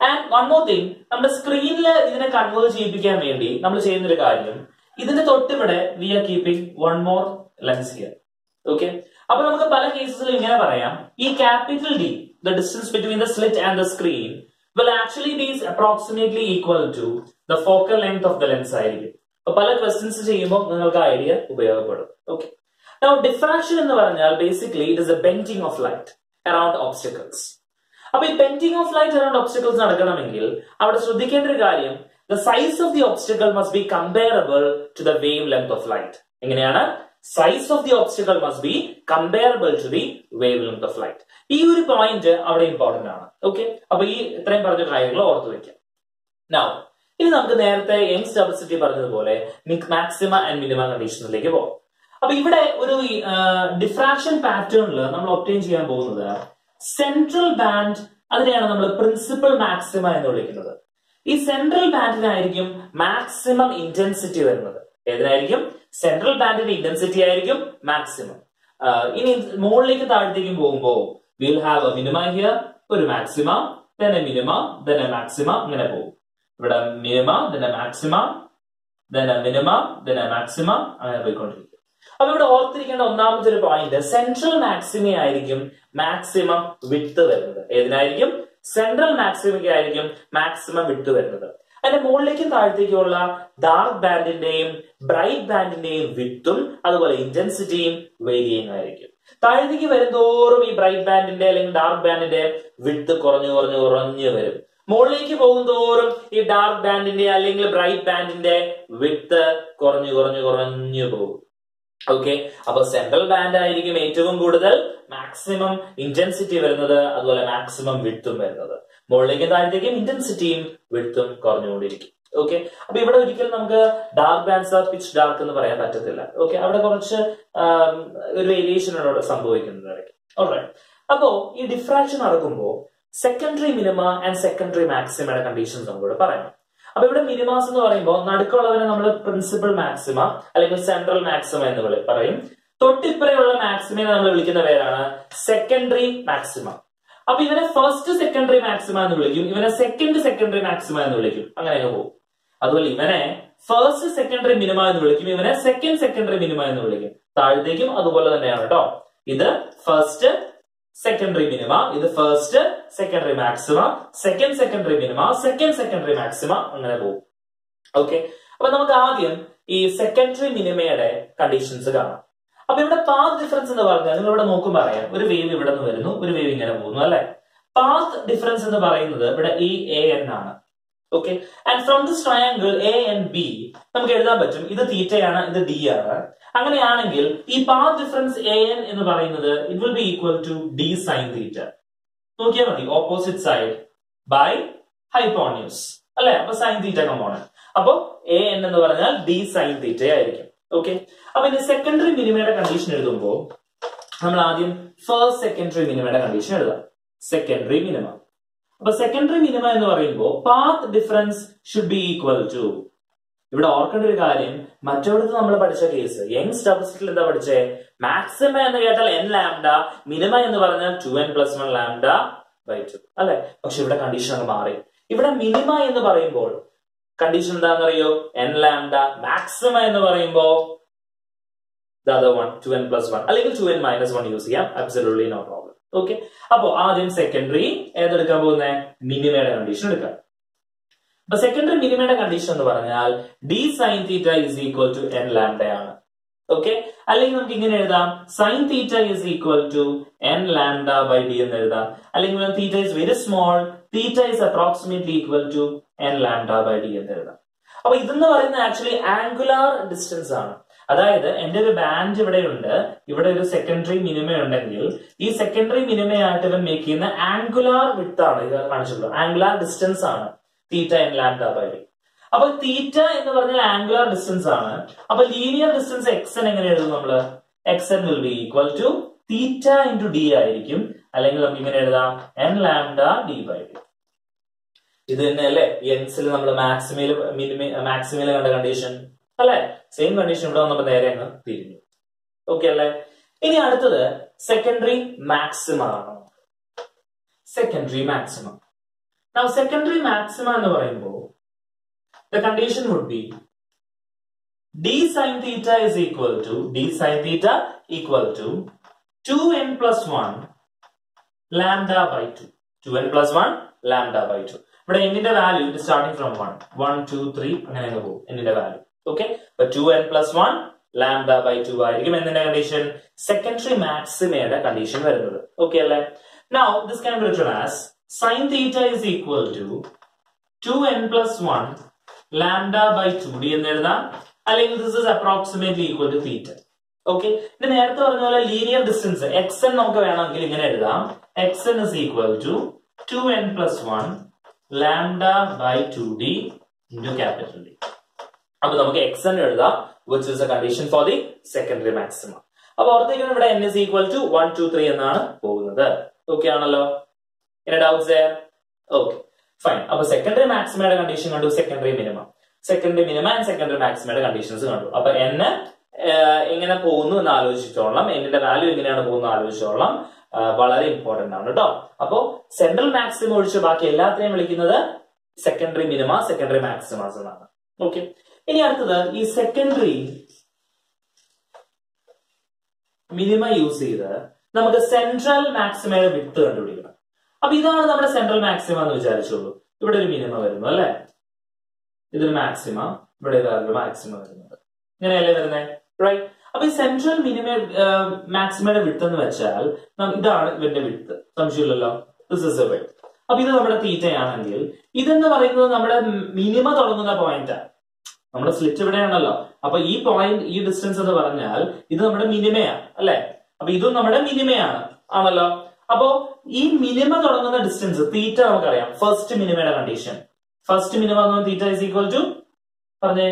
and one more thing, നമ്മുടെ സ്ക്രീനിൽ ഇതിനെ കൺവേർട്ട് ചെയ്യിപ്പിക്കാൻ വേണ്ടി നമ്മൾ ചെയ്യുന്ന ഒരു കാര്യം, ഇതിന്റെ തൊട്ടിവിടെ we are keeping one more lens here. Okay, അപ്പൊ നമുക്ക് പല കേസസിലും ഇങ്ങനെ പറയാം, ഈ capital D, the distance between the slit and the screen will actually be approximately equal to the focal length of the lens ആയിരിക്കും. അപ്പൊ പല ക്വസ്റ്റ്യൻസ് ചെയ്യുമ്പോൾ നിങ്ങൾക്ക് ഐഡിയ ഉപയോഗപ്പെടും. ഓക്കെ, now diffraction എന്ന് പറഞ്ഞാൽ basically it is a bending of light around obstacles. അപ്പൊ ഈ bending of light around obstacles നടക്കണമെങ്കിൽ അവിടെ ശ്രദ്ധിക്കേണ്ട ഒരു കാര്യം, the size of the obstacle must be comparable to the wavelength of light. എങ്ങനെയാണ്? Size of the obstacle must be comparable to the wavelength of light. ഈ ഒരു പോയിന്റ് അവിടെ important ആണ്. ഓക്കെ, അപ്പൊ ഈ ഇത്രയും പറഞ്ഞ കാര്യങ്ങൾ ഓർത്തു വെക്കാം. Now, ഇനി നമുക്ക് നേരത്തെ യങ്സ് ഡബിൾ പറഞ്ഞതുപോലെ മാക്സിമ ആൻഡ് മിനിമ കണ്ടീഷനിലേക്ക് പോകാം. അപ്പൊ ഇവിടെ ഒരു ഡിഫ്രാക്ഷൻ പാറ്റേണിൽ നമ്മൾ ഒബ്റ്റെയിൻ ചെയ്യാൻ പോകുന്നത് സെൻട്രൽ ബാൻഡ്, അതിനെയാണ് നമ്മൾ പ്രിൻസിപ്പൽ മാക്സിമ എന്ന് വിളിക്കുന്നത്. ഈ സെൻട്രൽ ബാൻഡിനായിരിക്കും മാക്സിമം ഇന്റൻസിറ്റി വരുന്നത്. ഏതിനായിരിക്കും? സെൻട്രൽ ബാൻഡിന്റെ ഇന്റൻസിറ്റി ആയിരിക്കും മാക്സിമം. ഇനി മുകളിലേക്ക് താഴത്തേക്കും പോകുമ്പോൾ will have a minima here, ഒരു maxima, then a minima, then a maxima, അങ്ങനെ പോകും. ഇവിടെ minima, then a maxima, then a minima, then a maxima, അങ്ങനെ പോയിക്കൊണ്ടിരിക്കും. അപ്പൊ ഇവിടെ ഓർത്തിരിക്കേണ്ട ഒന്നാമത്തെ ഒരു പോയിന്റ്, സെൻട്രൽ മാക്സിമ ആയിരിക്കും മാക്സിമം വിഡ്ത് വരുന്നത്. ഏതിനായിരിക്കും? സെൻട്രൽ മാക്സിമയ്ക്ക് ആയിരിക്കും മാക്സിമം വിഡ്ത് വരുന്നത്. അതിന്റെ മുകളിലേക്കും താഴത്തേക്കുമുള്ള ഡാർക്ക് ബാൻഡിന്റെയും ബ്രൈറ്റ് ബാൻഡിന്റെയും വിഡ്ത്തും അതുപോലെ ഇന്റൻസിറ്റിയും വേരിയിങ് ആയിരിക്കും. താഴത്തേക്ക് വരുന്തോറും ഈ ബ്രൈറ്റ് ബാൻഡിന്റെ അല്ലെങ്കിൽ ഡാർക്ക് ബാൻഡിന്റെ വിഡ്ത്ത് കുറഞ്ഞു കുറഞ്ഞു കുറഞ്ഞു വരും. മുകളിലേക്ക് പോകും തോറും ഈ ഡാർക്ക് ബാൻഡിന്റെ അല്ലെങ്കിൽ ബ്രൈറ്റ് ബാൻഡിന്റെ വിഡ്ത്ത് കുറഞ്ഞു കുറഞ്ഞു കുറഞ്ഞു പോകും. ഓക്കെ, അപ്പൊ സെൻട്രൽ ബാൻഡ് ആയിരിക്കും ഏറ്റവും കൂടുതൽ മാക്സിമം ഇന്റൻസിറ്റി വരുന്നത്, അതുപോലെ മാക്സിമം വിഡ്ത്തും വരുന്നത്. മുകളിലേക്കും താഴത്തേക്കും ഇന്റൻസിറ്റിയും വിഡ്ത്തും കുറഞ്ഞുകൊണ്ടിരിക്കും. ഓക്കെ, അപ്പൊ ഇവിടെ ഒരിക്കലും നമുക്ക് dark bands are pitch dark എന്ന് പറയാൻ പറ്റത്തില്ല. ഓക്കെ, അവിടെ കുറച്ച് ഒരു വേരിയേഷൻ ആണ് അവിടെ സംഭവിക്കുന്നത് ഇടയ്ക്ക്. ഓൾറൈറ്റ്, അപ്പോ ഈ ഡിഫ്രാക്ഷൻ നടക്കുമ്പോൾ സെക്കൻഡറി മിനിമ ആൻഡ് സെക്കൻഡറി മാക്സിമയുടെ കണ്ടീഷൻസ് നമുക്ക് പറയാം. അപ്പൊ ഇവിടെ മിനിമാസ് എന്ന് പറയുമ്പോൾ നടുക്കുള്ളവരെ നമ്മൾ പ്രിൻസിപ്പൽ മാക്സിമ അല്ലെങ്കിൽ സെൻട്രൽ മാക്സിമ എന്ന് പറയും. തൊട്ടിപ്പുറയുള്ള മാക്സിമയെ നമ്മൾ വിളിക്കുന്ന പേരാണ് സെക്കൻഡറി മാക്സിമ. അപ്പൊ ഇവനെ ഫസ്റ്റ് സെക്കൻഡറി മാക്സിമ എന്ന് വിളിക്കും, ഇവനെ സെക്കൻഡ് സെക്കൻഡറി മാക്സിമ എന്ന് വിളിക്കും, അങ്ങനെ പോകും. അതുപോലെ ഇവനെ ഫസ്റ്റ് സെക്കൻഡറി മിനിമ എന്ന് വിളിക്കും, ഇവനെ സെക്കൻഡ് സെക്കൻഡറി മിനിമ എന്ന് വിളിക്കും. താഴത്തേക്കും അതുപോലെ തന്നെയാണ് കേട്ടോ. ഇത് ഫസ്റ്റ് സെക്കൻഡറി മിനിമ, ഇത് first secondary maxima, second secondary minima, second secondary maxima, അങ്ങനെ പോകും. ഓക്കെ, അപ്പൊ നമുക്ക് ആദ്യം ഈ സെക്കൻഡറി മിനിമയുടെ കണ്ടീഷൻസ് കാണാം. അപ്പൊ ഇവിടെ പാത്ത് ഡിഫറൻസ് എന്ന് പറഞ്ഞാൽ നിങ്ങൾ ഇവിടെ നോക്കുമ്പോൾ അറിയാം, ഒരു വേവ് ഇവിടെ നിന്ന് വരുന്നു, ഒരു വേവ് ഇങ്ങനെ പോകുന്നു അല്ലെ. പാത്ത് ഡിഫറൻസ് എന്ന് പറയുന്നത് ഇവിടെ ഈ എ എൻ ആണ്. Okay, and from this triangle A and B നമുക്ക് എഴുതാൻ പറ്റും, ഇത് തീറ്റയാണ്, ഇത് ഡി ആണ്. അങ്ങനെയാണെങ്കിൽ ഈ പാത്ത് ഡിഫറൻസ് എ എൻ എന്ന് പറയുന്നത് it will be equal to D sine theta. നോക്കിയാൽ മതി, ഓപ്പോസിറ്റ് സൈഡ് ബൈ ഹൈപ്പോന്യൂസ് അല്ലെ. അപ്പൊ സൈൻ തീറ്റ കമ്പോണന്റ്, അപ്പൊ എ എൻ എന്ന് പറഞ്ഞാൽ ഡി സൈൻ തീറ്റ ആയിരിക്കും. ഓക്കെ, അപ്പൊ ഇനി സെക്കൻഡറി മിനിമയുടെ കണ്ടീഷൻ എഴുതുമ്പോൾ നമ്മൾ ആദ്യം ഫസ്റ്റ് സെക്കൻഡറി മിനിമയുടെ കണ്ടീഷൻ എഴുതാം. സെക്കൻഡറി മിനിമ, അപ്പൊ സെക്കൻഡറി മിനിമ എന്ന് പറയുമ്പോൾ path difference should be equal to, ഇവിടെ ഓർക്കേണ്ട ഒരു കാര്യം, മറ്റൊരിടത്ത് നമ്മൾ പഠിച്ച കേസ് യങ്സ് ഡബിൾ സ്ലിറ്റിൽ എന്താ പഠിച്ചേ? മാക്സിമ എന്ന് കേട്ടാൽ എൻ ലാംഡ, മിനിമ എന്ന് പറഞ്ഞാൽ two N plus one lambda by two അല്ലെ. പക്ഷെ ഇവിടെ കണ്ടീഷൻ അങ്ങ് മാറി. ഇവിടെ മിനിമ എന്ന് പറയുമ്പോൾ കണ്ടീഷൻ എന്താണെന്ന് അറിയോ? N lambda. മാക്സിമ എന്ന് പറയുമ്പോ the other one two N plus one അല്ലെങ്കിൽ two N minus one use ചെയ്യാം, absolutely no problem. ഓക്കെ, അപ്പോ ആദ്യം സെക്കൻഡറി ഏതെടുക്കാൻ പോകുന്നത്? മിനിമയുടെ കണ്ടീഷൻ എടുക്കാം. അപ്പൊ സെക്കൻഡറി മിനിമയുടെ കണ്ടീഷൻ എന്ന് പറഞ്ഞാൽ D sine theta is equal to N lambda ആണ്. ഓക്കെ, അല്ലെങ്കിൽ നമുക്ക് ഇങ്ങനെ എഴുതാം, sine theta is equal to N lambda by D എന്ന് എഴുതാം. അല്ലെങ്കിൽ theta is very small, theta is approximately equal to N lambda by D എന്ന് എഴുതാം. അപ്പൊ ഇതെന്ന് പറയുന്നത് ആക്ച്വലി ആംഗുലാർ ഡിസ്റ്റൻസ് ആണ്. അതായത് എന്റെ ഒരു ബാൻഡ് ഇവിടെ ഉണ്ട്, ഇവിടെ ഒരു സെക്കൻഡറി മിനിമ ഉണ്ടെങ്കിൽ ഈ സെക്കൻഡറി മിനിമയായിട്ട് ഇവൻ മേക്ക് ചെയ്യുന്ന ആംഗുലാർ വിഡ്ത്ത് ആണ് ഇത് കാണിച്ചിട്ടുള്ളത്, ആംഗുലാർ ഡിസ്റ്റൻസ് ആണ് theta N lambda by D. അപ്പൊ തീറ്റ എന്ന് പറഞ്ഞാൽ ആംഗുലാർ ഡിസ്റ്റൻസ് ആണ്. അപ്പൊ ലീനിയർ ഡിസ്റ്റൻസ് എക്സ് എൻ എങ്ങനെ എഴുതും നമ്മള്? X N will be equal to theta into D ആയിരിക്കും, അല്ലെങ്കിൽ നമുക്ക് ഇങ്ങനെ എഴുതാം N lambda D by D. ഇത് തന്നെ അല്ലെ യങ്സിൽ നമ്മൾ മാക്സിമയിൽ മിനിമ മാക്സിമയിൽ കണ്ട കണ്ടീഷൻ അല്ലെ. സെയിം കണ്ടീഷൻ ഇവിടെ വന്നപ്പോ നേരെ അങ്ങ് തിരിഞ്ഞു. ഓക്കെ അല്ലെ. ഇനി അടുത്തത് സെക്കൻഡറി മാക്സിമ ആണ്. Secondary maximum Now secondary maxima എന്ന് പറയുമ്പോൾ the condition would be d sin theta is equal to d sin theta equal to two n plus one lambda by two. two n plus one lambda by two. ഇവിടെ n ന്റെ value is starting from one. one, two, three അങ്ങനെ അങ്ങ് പോകും n ന്റെ value. Okay? But two n plus one lambda by two ആയിരിക്കും എന്തിന്റെ condition? Secondary മാക്സിമയുടെ condition വരുന്നത്. ഓക്കെ അല്ലേ? Now this can be written as sin theta is equal to two n plus one lambda by two d എന്ന് എഴുതാം. അല്ലെങ്കിൽ this is approximately equal to theta. Okay, ഇത് നേരത്തെ പറഞ്ഞ പോലെ ലീനിയർ ഡിസ്റ്റൻസ് xn നമുക്ക് വേണമെങ്കിൽ ഇങ്ങനെ എഴുതാം. xn is equal to two n plus one lambda by two d into capital D. അപ്പൊ നമുക്ക് xn എഴുതാം, which is a condition for the secondary maxima. അപ്പൊ ഓർത്തേക്കണം ഇവിടെ n is equal to one, two, three എന്നാണ് പോകുന്നത്. Okay ആണല്ലോ? Any doubts there? Okay, fine. അപ്പൊ secondary മാക്സിമയുടെ കണ്ടീഷൻ കണ്ടു, secondary minimum, secondary minimum and secondary മാക്സിമയുടെ കണ്ടീഷൻസ് കണ്ടു. അപ്പൊ n എങ്ങനെ പോകുന്നു എന്ന് ആലോചിച്ചോളാം, എന്നിന്റെ വാല്യൂ എങ്ങനെയാണ് പോകുന്നത് ആലോചിച്ചോളാം. വളരെ ഇമ്പോർട്ടന്റ് ആണ് കേട്ടോ. അപ്പോ സെൻട്രൽ മാക്സിമം ഒഴിച്ച് ബാക്കി എല്ലാത്തിനെയും വിളിക്കുന്നത് സെക്കൻഡറി മിനിമ, സെക്കൻഡറി മാക്സിമാസ് എന്നാണ്. ഓക്കെ, ഇനി അടുത്തത് ഈ സെക്കൻഡറി മിനിമ യൂസ് ചെയ്ത് നമുക്ക് സെൻട്രൽ മാക്സിമയുടെ വിഡ്ത് കണ്ടുപിടിക്കണം. അപ്പൊ ഇതാണ് നമ്മുടെ സെൻട്രൽ മാക്സിമ എന്ന് വിചാരിച്ചോളൂ. ഇവിടെ ഒരു മിനിമ വരുന്നു അല്ലെ, ഇതൊരു മാക്സിമ, ഇവിടെ വേറൊരു മാക്സിമ വരുന്നത്, ഇങ്ങനെയല്ലേ വരുന്നത്, റൈറ്റ്? അപ്പൊ ഈ സെൻട്രൽ മിനിമ മാക്സിമയുടെ വിഡ്ത് എന്ന് വെച്ചാൽ ഇതാണ് ഇവന്റെ വിഡ്ത്, സംശയമില്ലല്ലോ. This is a width. അപ്പൊ ഇത് നമ്മുടെ തീറ്റയാണെങ്കിൽ ഇതെന്ന് പറയുന്നത് നമ്മുടെ മിനിമ തുടങ്ങുന്ന പോയിന്റാണ്. നമ്മുടെ സ്ലിറ്റ് ഇവിടെയാണല്ലോ. അപ്പൊ ഈ പോയിന്റ്, ഈ ഡിസ്റ്റൻസ് എന്ന് പറഞ്ഞാൽ ഇത് നമ്മുടെ മിനിമയാണ് അല്ലെ. അപ്പൊ ഇതും നമ്മുടെ മിനിമയാണ് ആണല്ലോ. അപ്പോ ഈ മിനിമ തുടങ്ങുന്ന ഡിസ്റ്റൻസ് തീറ്റ നമുക്കറിയാം. ഫസ്റ്റ് മിനിമയുടെ condition, first minima theta is equal to പറഞ്ഞേ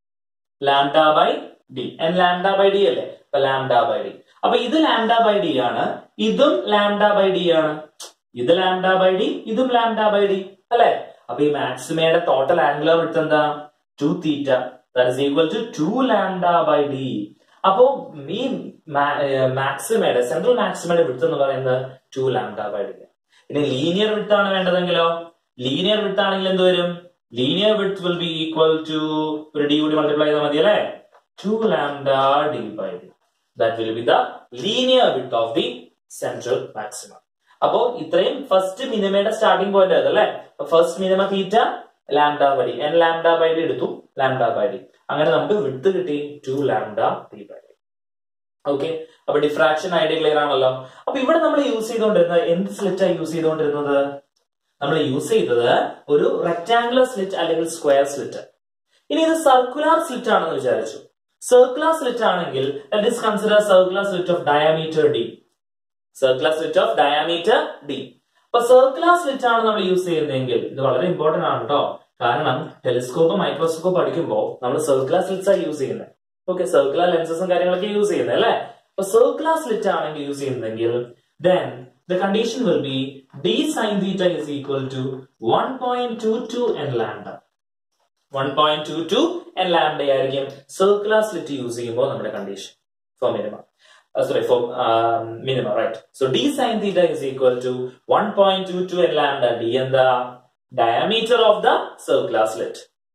lambda by D. N lambda by D അല്ലേ, അപ്പൊ ലാംഡ ബൈ ഡി. അപ്പൊ ഇത് ലാംഡ ബൈ ഡി ആണ്, ഇതും ലാംഡ ബൈ ഡി ആണ്, ഇത് ലാംഡ ബൈ ഡി, ഇതും ലാംഡ ബൈ ഡി അല്ലെ. അപ്പൊ ഈ മാക്സിമയുടെ ടോട്ടൽ ആംഗുലർ വിഡ്ത് എന്താ? Two theta, that is equal to two lambda by D. അപ്പോ ഈ മാക്സിമയുടെ സെൻട്രൽ മാക്സിമയുടെ വിഡ്ത് എന്ന് പറയുന്നത് ടു ലാംഡ ബൈ ഡി. ഇനി ലീനിയർ വിഡ്ത് ആണ് വേണ്ടതെങ്കിലോ, ലീനിയർ വിഡ്ത് ആണെങ്കിൽ എന്ത് വരും? Linear width will be equal to ഒരു ഡി കൂടി മൾട്ടിപ്ലൈ ചെയ്താൽ മതി അല്ലെ, two lambda D by D. That will be the linear width of the central maxima. അപ്പോ ഇത്രയും ഫസ്റ്റ് മിനിമയുടെ സ്റ്റാർട്ടിംഗ് പോയിന്റ് ആയതല്ലേ. First minima theta lambda by D, N lambda by D എടുത്തു, ലാംഡ ബൈ ഡി. അങ്ങനെ നമുക്ക് width കിട്ടി two lambda D by D. Okay, അപ്പൊ diffraction idea clear ആണല്ലോ. അപ്പൊ ഇവിടെ നമ്മൾ യൂസ് ചെയ്തുകൊണ്ടിരുന്നത് എന്ത് സ്ലിറ്റാണ് യൂസ് ചെയ്തുകൊണ്ടിരുന്നത്? നമ്മൾ യൂസ് ചെയ്തത് ഒരു റെക്ടാംഗുലർ സ്ലിറ്റ് അല്ലെങ്കിൽ സ്ക്വയർ സ്ലിറ്റ്. ഇനി ഇത് സർക്കുലർ സ്ലിറ്റ് ആണെന്ന് വിചാരിച്ചു. സർക്കുലർ സ്ലിറ്റ് ആണെങ്കിൽ let us consider circular slit of diameter D. Circular slit of diameter D. അപ്പൊ സർക്കുലർ സ്ലിറ്റ് ആണ് നമ്മൾ യൂസ് ചെയ്യുന്നതെങ്കിൽ ഇത് വളരെ ഇമ്പോർട്ടന്റ് ആണ് കേട്ടോ. കാരണം ടെലിസ്കോപ്പ്, മൈക്രോസ്കോപ്പ് പഠിക്കുമ്പോൾ നമ്മൾ സർക്കുലർ സ്ലിറ്റ്സ് ആണ് യൂസ് ചെയ്യുന്നത്. ഓക്കെ, സർക്കുലർ ലെൻസസും കാര്യങ്ങളൊക്കെ യൂസ് ചെയ്യുന്നത് അല്ലെ. അപ്പൊ സർക്കുലർ സ്ലിറ്റ് ആണെങ്കിൽ യൂസ് ചെയ്യുന്നതെങ്കിൽ then the condition will be d sin theta is equal to one point two two n lambda. one point two two n lambda ആയിരിക്കും സർക്കുലർ സ്ലിറ്റ് യൂസ് ചെയ്യുമ്പോൾ നമ്മുടെ condition for minima. Uh, sorry, for um, minima, right? So d sin theta is equal to one point two two n lambda. D and the diameter of the circular slit.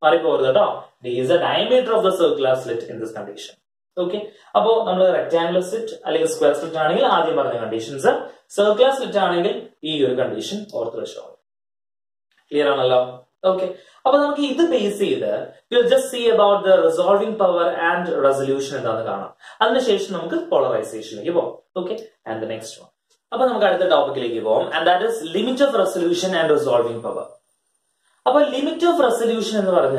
D is the diameter of the circular slit in this condition. Okay. Now, we have rectangular slit or square slit. Conditions. Circular slit is condition or threshold. Clear? Okay. Now, we will just see about the resolving power and resolution. And the polarization. Okay. And the next one. Now, we will the topic and that is limit of resolution and resolving power. Now, limit of resolution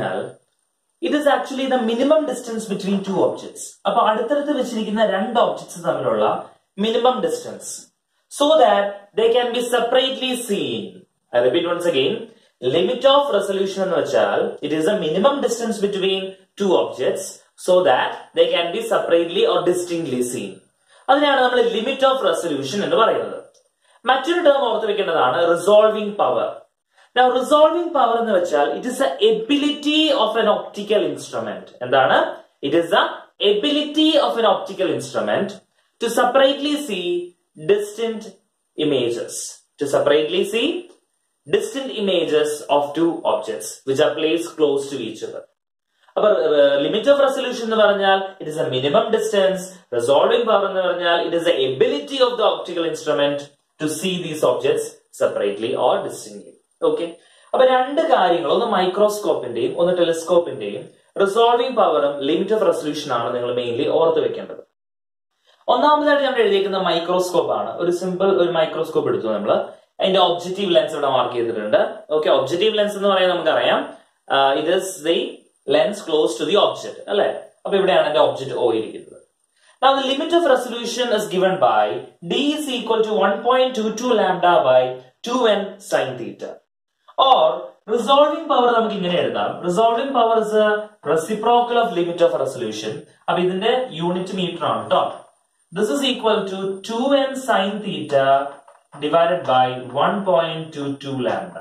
it is actually the minimum distance between two objects. Now, two objects minimum distance so that they can be separately seen. I repeat once again. Limit of resolution it is a minimum distance between two objects so that they can be separately or distinctly seen. That is the limit of resolution. Mature term resolving power. Now, resolving power it is the ability of an optical instrument. It is the ability of an optical instrument to separately see distant images. To separately see distant images of two objects which are placed close to each other. But uh, limit of resolution എന്ന് പറഞ്ഞാൽ it is a minimum distance. Resolving power എന്ന് പറഞ്ഞാൽ it is the ability of the optical instrument to see these objects separately or distinctly. Okay. അപ്പൊ രണ്ട് കാര്യങ്ങൾ, ഒന്ന് മൈക്രോസ്കോപ്പിന്റെയും ഒന്ന് ടെലിസ്കോപ്പിന്റെയും റിസോൾവിംഗ് പവറും ലിമിറ്റ് ഓഫ് റെസൊല്യൂഷൻ ആണ് നിങ്ങൾ മെയിൻലി ഓർത്ത് വെക്കേണ്ടത്. ഒന്നാമതായിട്ട് നമ്മൾ എഴുതിയിരിക്കുന്ന മൈക്രോസ്കോപ്പ് ആണ്. ഒരു സിമ്പിൾ ഒരു മൈക്രോസ്കോപ്പ് എടുത്തു നമ്മൾ. അതിന്റെ ഒബ്ജക്റ്റീവ് ലെൻസ് ഇവിടെ മാർക്ക് ചെയ്തിട്ടുണ്ട്. ഓക്കെ, ഒബ്ജക്റ്റീവ് ലെൻസ് എന്ന് പറയുന്നത് നമുക്കറിയാം it is the lens close to the object അല്ലെ. അപ്പൊ ഇവിടെയാണ് എന്റെ ഒബ്ജക്ട് ഓ ഇരിക്കുന്നത്. Now the limit of resolution is given by d is equal to one point two two lambda by two n sin theta. Or resolving power നമുക്ക് ഇങ്ങനെ എഴുതാം. Resolving power is a reciprocal of limit of resolution. അപ്പൊ ഇതിന്റെ unit metre ആണ് കേട്ടോ. This is equal to two n sin theta divided by one point two two lambda.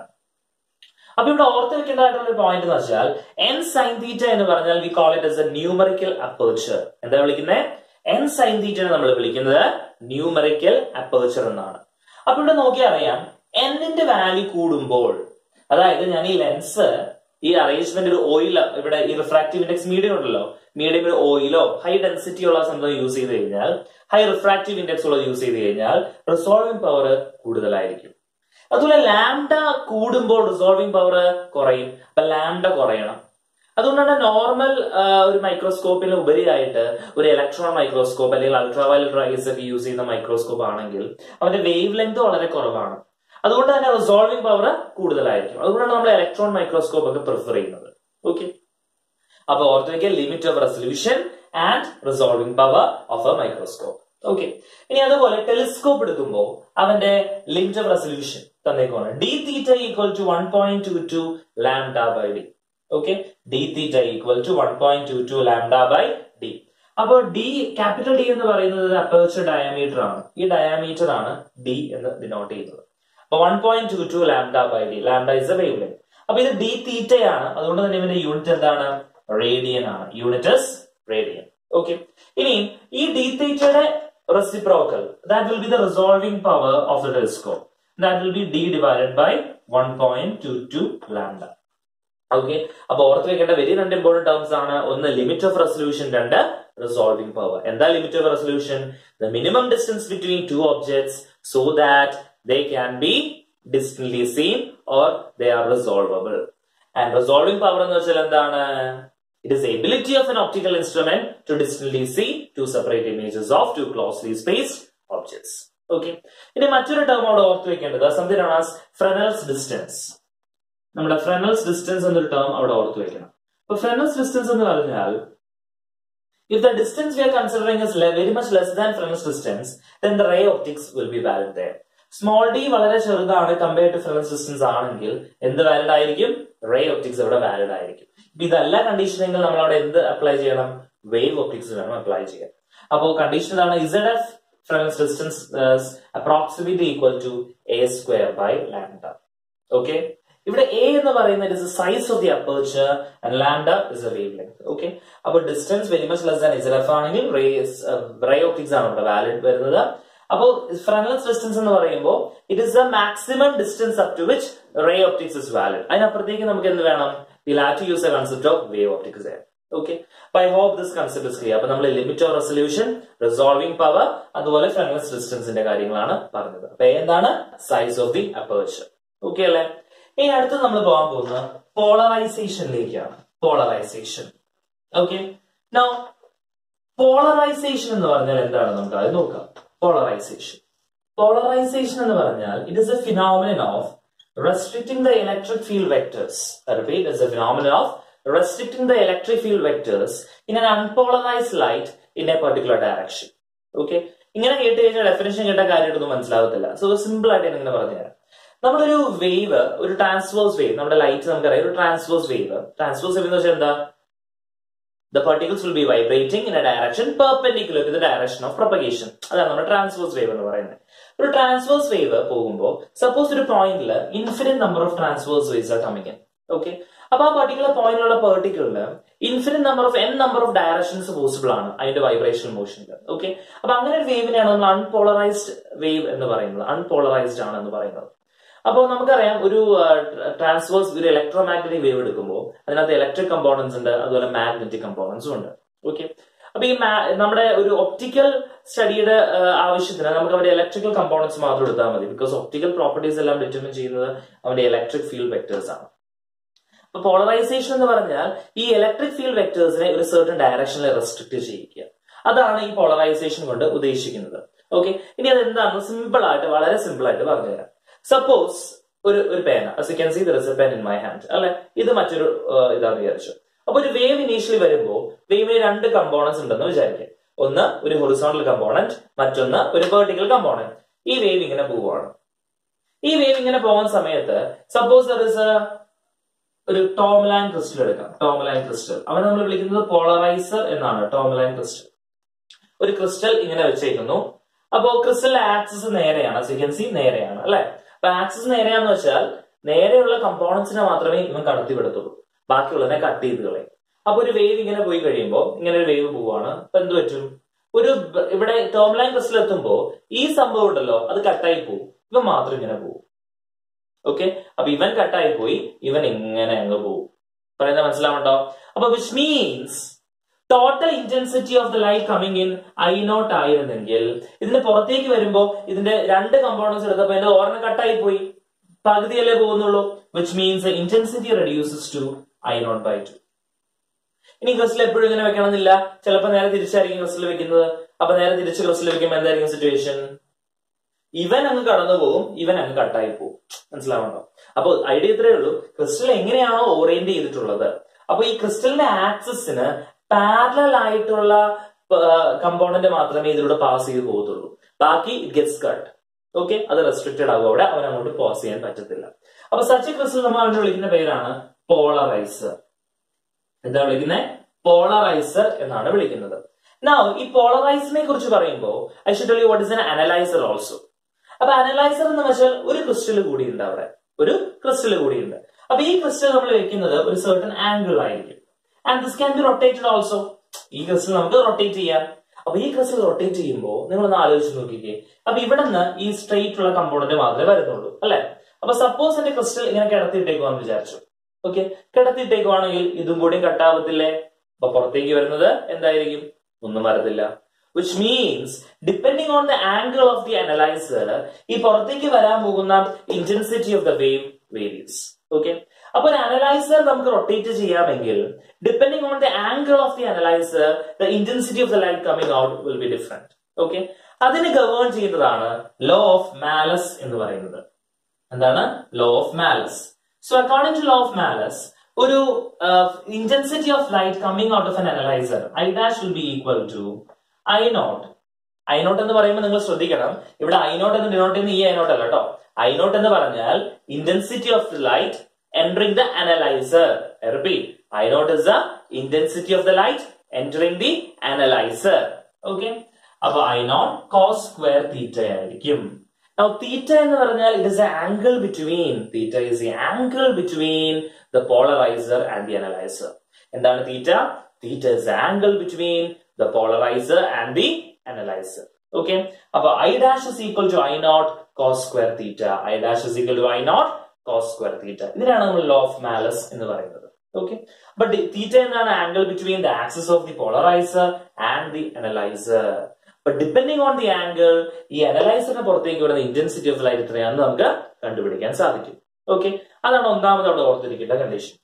അപ്പൊ ഇവിടെ ഓർത്ത് വെക്കേണ്ടതായിട്ടുള്ള ഒരു പോയിന്റ് എന്ന് വെച്ചാൽ n sin theta എന്ന് പറഞ്ഞാൽ we call it as a numerical aperture. എന്താ വിളിക്കുന്നത്? n sin theta നമ്മൾ വിളിക്കുന്നത് ന്യൂമറിക്കൽ അപ്പേർച്ചർ എന്നാണ്. അപ്പൊ ഇവിടെ നോക്കിയാൽ അറിയാം n ന്റെ വാല്യൂ കൂടുമ്പോൾ, അതായത് ഞാൻ ഈ ലെൻസ് ഈ അറേഞ്ച്മെന്റ് ഒരു ഓയിൽ ഇവിടെ ഈ റിഫ്രാക്റ്റീവ് ഇൻഡെക്സ് മീഡിയം ഉണ്ടല്ലോ, മീഡിയം ഒരു ഓയിലോ ഹൈ ഡെൻസിറ്റി ഉള്ള സംഭവം യൂസ് ചെയ്ത് കഴിഞ്ഞാൽ, ഹൈ റിഫ്രാക്റ്റീവ് ഇൻഡെക്സ് ഉള്ളത് യൂസ് ചെയ്ത് കഴിഞ്ഞാൽ റിസോൾവിംഗ് പവർ കൂടുതലായിരിക്കും. അതുപോലെ ലാംഡ കൂടുമ്പോൾ റിസോൾവിംഗ് പവർ കുറയും. അപ്പൊ ലാംഡ കുറയണം. അതുകൊണ്ടാണ് നോർമൽ ഒരു മൈക്രോസ്കോപ്പിന് ഉപരിയായിട്ട് ഒരു ഇലക്ട്രോൺ മൈക്രോസ്കോപ്പ് അല്ലെങ്കിൽ അൾട്രാവയലറ്റ് റൈസ് ഒക്കെ യൂസ് ചെയ്യുന്ന മൈക്രോസ്കോപ്പ് ആണെങ്കിൽ അവന്റെ വേവ് ലെങ്ത് വളരെ കുറവാണ്. അതുകൊണ്ട് തന്നെ റിസോൾവിംഗ് പവർ കൂടുതലായിരിക്കും. അതുകൊണ്ടാണ് നമ്മൾ ഇലക്ട്രോൺ മൈക്രോസ്കോപ്പ് ഒക്കെ പ്രിഫർ ചെയ്യുന്നത്. ഓക്കെ, അപ്പൊ ഓർത്ത് വയ്ക്കുക limit of resolution and resolving power of a microscope. Okay, ഇനി അതുപോലെ ടെലിസ്കോപ്പ് എടുക്കുമ്പോൾ അവന്റെ ലിമിറ്റ് ഓഫ് റെസൊല്യൂഷൻ തന്നേക്കാണ് D theta equal to one point two two lambda by D. Okay, D theta equal to one point two two lambda by D. അപ്പോൾ D capital D എന്ന് പറയുന്നത് aperture diameter ആണ്. ഈ diameter ആണ് D എന്ന് denote ചെയ്യുന്നത്. അപ്പൊ one point two two lambda by d. Lambda is a wave length. അപ്പൊ ഇത് ഡി തീറ്റയാണ്. അതുകൊണ്ട് തന്നെ ഇവന്റെ യൂണിറ്റ് എന്താണ്? റേഡിയൻ ആണ്. Unit is radian. ഓക്കെ, ഇനി ഈ ഡി തീറ്റയുടെ reciprocal that will be the resolving power of the telescope. That will be d divided by one point two two lambda. Okay, അപ്പൊ ഓർത്ത് വെക്കേണ്ട വെരി രണ്ട് ഇമ്പോർട്ടന്റ് ടേംസ് ആണ്. ഒന്ന് ലിമിറ്റ് ഓഫ് റെസൊല്യൂഷൻ, രണ്ട് റിസോൾവിംഗ് പവർ. എന്താ limit of resolution? The minimum distance between two objects so that they can be distantly seen or they are resolvable. And resolving power എന്ന് വെച്ചാൽ എന്താണ്? It is the ability of an optical instrument to distantly see two separate images of two closely spaced objects. Okay. ഇനി മറ്റൊരു term അവിടെ ഓർത്ത് വെക്കേണ്ടത് something known as Fresnel's distance. നമ്മുടെ Fresnel's distance എന്നൊരു ടേം അവിടെ ഓർത്ത് വെക്കണം. അപ്പൊ Fresnel's distance എന്ന് പറഞ്ഞാൽ if the distance we are considering is very much less than Fresnel's distance, then the ray optics will be valid there. Small d വളരെ ചെറുതാണ് കമ്പയർ ടു ഫ്രെനൽസ് ഡിസ്റ്റൻസ് ആണെങ്കിൽ എന്ത് വാലിഡ് ആയിരിക്കും? റേ ഒപ്റ്റിക്സ് അവിടെ valid ആയിരിക്കും. ഇപ്പൊ ഇതല്ല കണ്ടീഷനെങ്കിൽ നമ്മൾ അവിടെ എന്ത് അപ്ലൈ ചെയ്യണം? വേവ് ഒപ്റ്റിക്സ് വേണം അപ്ലൈ ചെയ്യാൻ. അപ്പോ കണ്ടീഷൻ ആണ് Z F Fresnel's distance approximately equal to a square by lambda. Okay, ഇവിടെ എ എന്ന് പറയുന്നത് is size of the aperture and lambda is a wave length. Okay, അപ്പൊ distance very much less than Z F ആണെങ്കിൽ ray ray optics ആണ് ഇവിടെ valid വരുന്നത്. അപ്പോൾ Fresnel's distance എന്ന് പറയുമ്പോൾ it is the maximum distance up to which ray optics is valid. അതിനപ്പുറത്തേക്ക് നമുക്ക് എന്ത് വേണം? V have to use a concept of wave optics there. Okay, I hope this concept is clear. അപ്പൊ നമ്മൾ limit of resolution, resolving power, അതുപോലെ Fresnel's ഡിസ്റ്റൻസിന്റെ കാര്യങ്ങളാണ് പറഞ്ഞത്. അപ്പൊ എന്താണ്? Size of the aperture. Okay അല്ലെ? ഇനി അടുത്ത് നമ്മൾ പോകാൻ പോകുന്നത് പോളറൈസേഷനിലേക്കാണ്. പോളറൈസേഷൻ. ഓക്കെ, നൗ പോളറൈസേഷൻ എന്ന് പറഞ്ഞാൽ എന്താണ് നമുക്ക് അത് നോക്കാം. Polarization. Polarization എന്ന് പറഞ്ഞാൽ it is a phenomenon of restricting the electric field vectors. I repeat, it is a phenomenon of restricting the electric field vectors in an unpolarized light in a particular direction. Okay, ഇങ്ങനെ കേട്ട് കഴിഞ്ഞാൽ definition കേട്ട കാര്യമായിട്ടൊന്നും മനസ്സിലാവത്തില്ല. So simple ആയിട്ട് ഇങ്ങനെ പറഞ്ഞുതരാം. നമ്മളൊരു wave, ഒരു ട്രാൻസ്വേഴ്സ് വേവ്, നമ്മുടെ ലൈറ്റ് നമുക്കറിയാം ഒരു ട്രാൻസ്വേഴ്സ് വേവ്. ട്രാൻസ്വേഴ്സ് വേവ് എന്ന് വെച്ചാൽ എന്താ? The particles will be vibrating in a direction perpendicular to the direction of propagation. അതാണ് നമ്മുടെ ട്രാൻസ്വേഴ്സ് വേവ് എന്ന് പറയുന്നത്. ഒരു ട്രാൻസ്വേഴ്സ് വേവ് പോകുമ്പോൾ സപ്പോസ് ഒരു പോയിന്റില് infinite number of transverse waves are coming in. Okay, അപ്പൊ ആ പർട്ടിക്കുലർ പോയിന്റിലുള്ള പെർട്ടിക്കുലറില് infinite number of n number of directions possible ആണ് അതിന്റെ വൈബ്രേഷൻ മോഷനിൽ. ഓക്കെ, അപ്പൊ അങ്ങനെ ഒരു വേവിനെയാണ് നമ്മൾ അൺപോളറൈസ്ഡ് വേവ് എന്ന് പറയുന്നത്. അൺപോളറൈസ്ഡ് ആണ് എന്ന് പറയുന്നത്. അപ്പോൾ നമുക്കറിയാം ഒരു ട്രാൻസ്വേഴ്സ് ഒരു ഇലക്ട്രോമാഗ്നറ്റിക് വേവ് എടുക്കുമ്പോൾ അതിനകത്ത് ഇലക്ട്രിക് കമ്പോണൻസ് ഉണ്ട്, അതുപോലെ മാഗ്നറ്റിക് കമ്പോണൻസും ഉണ്ട്. ഓക്കെ, അപ്പൊ ഈ നമ്മുടെ ഒരു ഒപ്റ്റിക്കൽ സ്റ്റഡിയുടെ ആവശ്യത്തിന് നമുക്ക് അവരുടെ ഇലക്ട്രിക്കൽ കമ്പോണൻസ് മാത്രം എടുത്താൽ മതി. ബിക്കോസ് ഒപ്റ്റിക്കൽ പ്രോപ്പർട്ടീസ് എല്ലാം ഡിറ്റർമിൻ ചെയ്യുന്നത് അവന്റെ ഇലക്ട്രിക് ഫീൽഡ് വെക്ടേഴ്സ് ആണ്. അപ്പൊ പോളറൈസേഷൻ എന്ന് പറഞ്ഞാൽ ഈ ഇലക്ട്രിക് ഫീൽഡ് വെക്ടേഴ്സിനെ ഒരു സർട്ടൻ ഡയറക്ഷനിൽ റെസ്ട്രിക്ട് ചെയ്യിക്കുക. അതാണ് ഈ പോളറൈസേഷൻ കൊണ്ട് ഉദ്ദേശിക്കുന്നത്. ഓക്കെ, ഇനി അത് എന്താണെന്ന് സിമ്പിൾ ആയിട്ട് വളരെ സിമ്പിൾ ആയിട്ട് പറഞ്ഞുതരാം. സപ്പോസ് ഒരു ഒരു പേന, as you can see there is a pen in my hand, അല്ലെ, ഇത് മറ്റൊരു ഇതാന്ന് വിചാരിച്ചു. അപ്പൊ ഒരു വേവ് ഇനീഷ്യലി വരുമ്പോൾ വേവിന് രണ്ട് കമ്പോണൻസ് ഉണ്ടെന്ന് വിചാരിക്കുക. ഒന്ന് ഒരു ഹൊറിസോണ്ടൽ കമ്പോണന്റ്, മറ്റൊന്ന് ഒരു വെർട്ടിക്കൽ കമ്പോണന്റ്. ഈ വേവ് ഇങ്ങനെ പോവുകയാണ്. ഈ വേവ് ഇങ്ങനെ പോകുന്ന സമയത്ത് സപ്പോസ് ദർ ഇസ് എ ഒരു ടോർമലൈൻ ക്രിസ്റ്റൽ എടുക്കാം. ടോർമലൈൻ ക്രിസ്റ്റൽ അവനെ നമ്മൾ വിളിക്കുന്നത് പോളറൈസർ എന്നാണ്. ടോർമലൈൻ ക്രിസ്റ്റൽ ഒരു ക്രിസ്റ്റൽ ഇങ്ങനെ വെച്ചേക്കുന്നു. അപ്പോ ക്രിസ്റ്റലിന്റെ ആക്സിസ് നേരെയാണ്, സിക്വൻസി നേരെയാണ്, അല്ലെ. അപ്പൊ ആക്സിസ് നേരെയാന്ന് വെച്ചാൽ നേരെയുള്ള കമ്പോണൻസിനെ മാത്രമേ ഇവൻ കടത്തി വിടത്തുള്ളൂ, ബാക്കിയുള്ളതിനെ കട്ട് ചെയ്ത് കളയും. അപ്പൊ ഒരു വേവ് ഇങ്ങനെ പോയി കഴിയുമ്പോൾ ഇങ്ങനെ ഒരു വേവ് പോവാണ്. അപ്പൊ എന്ത് പറ്റും? ഒരു ഇവിടെ ടോർമലൈൻ ക്രിസ്റ്റൽ എത്തുമ്പോ ഈ സംഭവം ഉണ്ടല്ലോ അത് കട്ടായി പോകും, ഇവൻ മാത്രം ഇങ്ങനെ പോകും. ഓക്കെ, അപ്പൊ ഇവൻ കട്ടായി പോയി, ഇവൻ ഇങ്ങനെ അങ്ങ് പോകും. പറയുന്നത് മനസ്സിലാവുണ്ടോ? അപ്പൊ which means total intensity of the light coming in I nought ആയിരുന്നെങ്കിൽ ഇതിന്റെ പുറത്തേക്ക് വരുമ്പോ ഇതിന്റെ രണ്ട് കമ്പോണൻസ് എടുത്തപ്പോ എന്റെ ഓർമ്മ കട്ടായി പോയി, പകുതിയല്ലേ പോകുന്നുള്ളൂ. Which means intensity reduces to I nought by two. ഇനി ക്രിസ്റ്റൽ എപ്പോഴും ഇങ്ങനെ വെക്കണമെന്നില്ല, ചിലപ്പോൾ നേരെ തിരിച്ചായിരിക്കും ക്രിസ്റ്റൽ വെക്കുന്നത്. അപ്പൊ നേരെ തിരിച്ച് ക്രിസ്റ്റൽ വെക്കുമ്പോൾ എന്തായിരിക്കും സിറ്റുവേഷൻ? ഇവൻ അങ്ങ് കടന്നു പോകും, ഇവൻ അങ്ങ് കട്ടായി പോകും. മനസ്സിലാവുണ്ടോ? അപ്പൊ ഐഡിയ ഇത്രയേ ഉള്ളൂ, ക്രിസ്റ്റൽ എങ്ങനെയാണോ ഓറിയന്റ് ചെയ്തിട്ടുള്ളത്, അപ്പൊ ഈ ക്രിസ്റ്റലിന്റെ ആക്സിസിന് പാരലൽ ആയിട്ടുള്ള കമ്പോണന്റ് മാത്രമേ ഇതിലൂടെ പാസ് ചെയ്ത് പോകത്തുള്ളൂ. ബാക്കി ഇറ്റ് ഗെറ്റ്സ് കട്ട്. ഓക്കെ, അത് റെസ്ട്രിക്റ്റഡ് ആകും, അവിടെ അവൻ അങ്ങോട്ട് പാസ് ചെയ്യാൻ പറ്റത്തില്ല. അപ്പൊ സച്ച് ക്രിസ്റ്റൽ നമ്മൾ അവനെ വിളിക്കുന്ന പേരാണ് പോളറൈസർ. എന്താ വിളിക്കുന്നത്? പോളറൈസർ എന്നാണ് വിളിക്കുന്നത്. Now ഈ പോളറൈസറിനെ കുറിച്ച് പറയുമ്പോൾ I should tell you what is an analyzer also. അപ്പൊ അനലൈസർ എന്ന് വെച്ചാൽ ഒരു ക്രിസ്റ്റൽ കൂടിയുണ്ട്, അവിടെ ഒരു ക്രിസ്റ്റൽ കൂടിയുണ്ട്. അപ്പൊ ഈ ക്രിസ്റ്റൽ നമ്മൾ വെക്കുന്നത് ഒരു സർട്ടൻ ആംഗിൾ ആയിരിക്കും. And this can be rotated also. ഈ ക്രിസ്റ്റൽ നമുക്ക് റൊട്ടേറ്റ് ചെയ്യാം. അപ്പൊ ഈ ക്രിസ്റ്റൽ റൊട്ടേറ്റ് ചെയ്യുമ്പോൾ നിങ്ങളൊന്ന് ആലോചിച്ച് നോക്കിക്കേ. അപ്പൊ ഇവിടെ നിന്ന് ഈ സ്ട്രെയിറ്റ് ഉള്ള കമ്പോണന്റ് മാത്രമേ വരുന്നുള്ളൂ, അല്ലെ. അപ്പൊ സപ്പോസ് എന്റെ ക്രിസ്റ്റൽ ഇങ്ങനെ കിടത്തിയിട്ടേക്കുവാന്ന് വിചാരിച്ചു. ഓക്കെ, കിടത്തിയിട്ടേക്കുവാണെങ്കിൽ ഇതും കൂടി കട്ടാവത്തില്ലേ? അപ്പൊ പുറത്തേക്ക് വരുന്നത് എന്തായിരിക്കും? ഒന്നും വരത്തില്ല. Which means depending on the angle of the analyzer ഈ പുറത്തേക്ക് വരാൻ പോകുന്ന intensity of the wave varies. Okay, അപ്പൊ ഒരു അനലൈസർ നമുക്ക് റൊട്ടേറ്റ് ചെയ്യാമെങ്കിൽ depending on the angle of the analyzer the intensity of the light coming out will be different. Okay, അതിന് govern ചെയ്യുന്നതാണ് ലോ ഓഫ് മാലസ് എന്ന് പറയുന്നത്. എന്താണ് law of Malus? So according to law of Malus, ഒരു intensity of light coming out of an analyzer I dash will be equal to I nought. I not എന്ന് പറയുമ്പോൾ നിങ്ങൾ ശ്രദ്ധിക്കണം, ഇവിടെ ഐ നോട്ട് എന്ന് ഡിനോട്ട് ചെയ്യുന്ന ഈ ഐ നോട്ട് അല്ല കേട്ടോ. ഐ നോട്ട് എന്ന് പറഞ്ഞാൽ intensity of light entering the analyzer. I repeat, I naught is the intensity of the light entering the analyzer. Okay, appo I naught cos square theta ആയിരിക്കും. Now theta എന്ന് പറഞ്ഞാൽ it is the angle between, theta is the angle between the polarizer and the analyzer. എന്താണ് theta? Theta is the angle between the polarizer and the analyzer. Okay, appo I dash is equal to I naught cos square theta. I dash is equal to I naught cos square theta. ഇതിനാണ് നമ്മൾ law of Malus എന്ന് പറയുന്നത്. Okay, but theta എന്താണ്? Angle between the axis of the polarizer and the analyzer. But depending on the angle ഈ അനലൈസറിന് പുറത്തേക്ക് വരുന്ന intensity of light എത്രയാണെന്ന് നമുക്ക് കണ്ടുപിടിക്കാൻ സാധിക്കും. ഓക്കെ, അതാണ് ഒന്നാമത് അവിടെ ഓർത്തിരിക്കേണ്ട കണ്ടീഷൻ.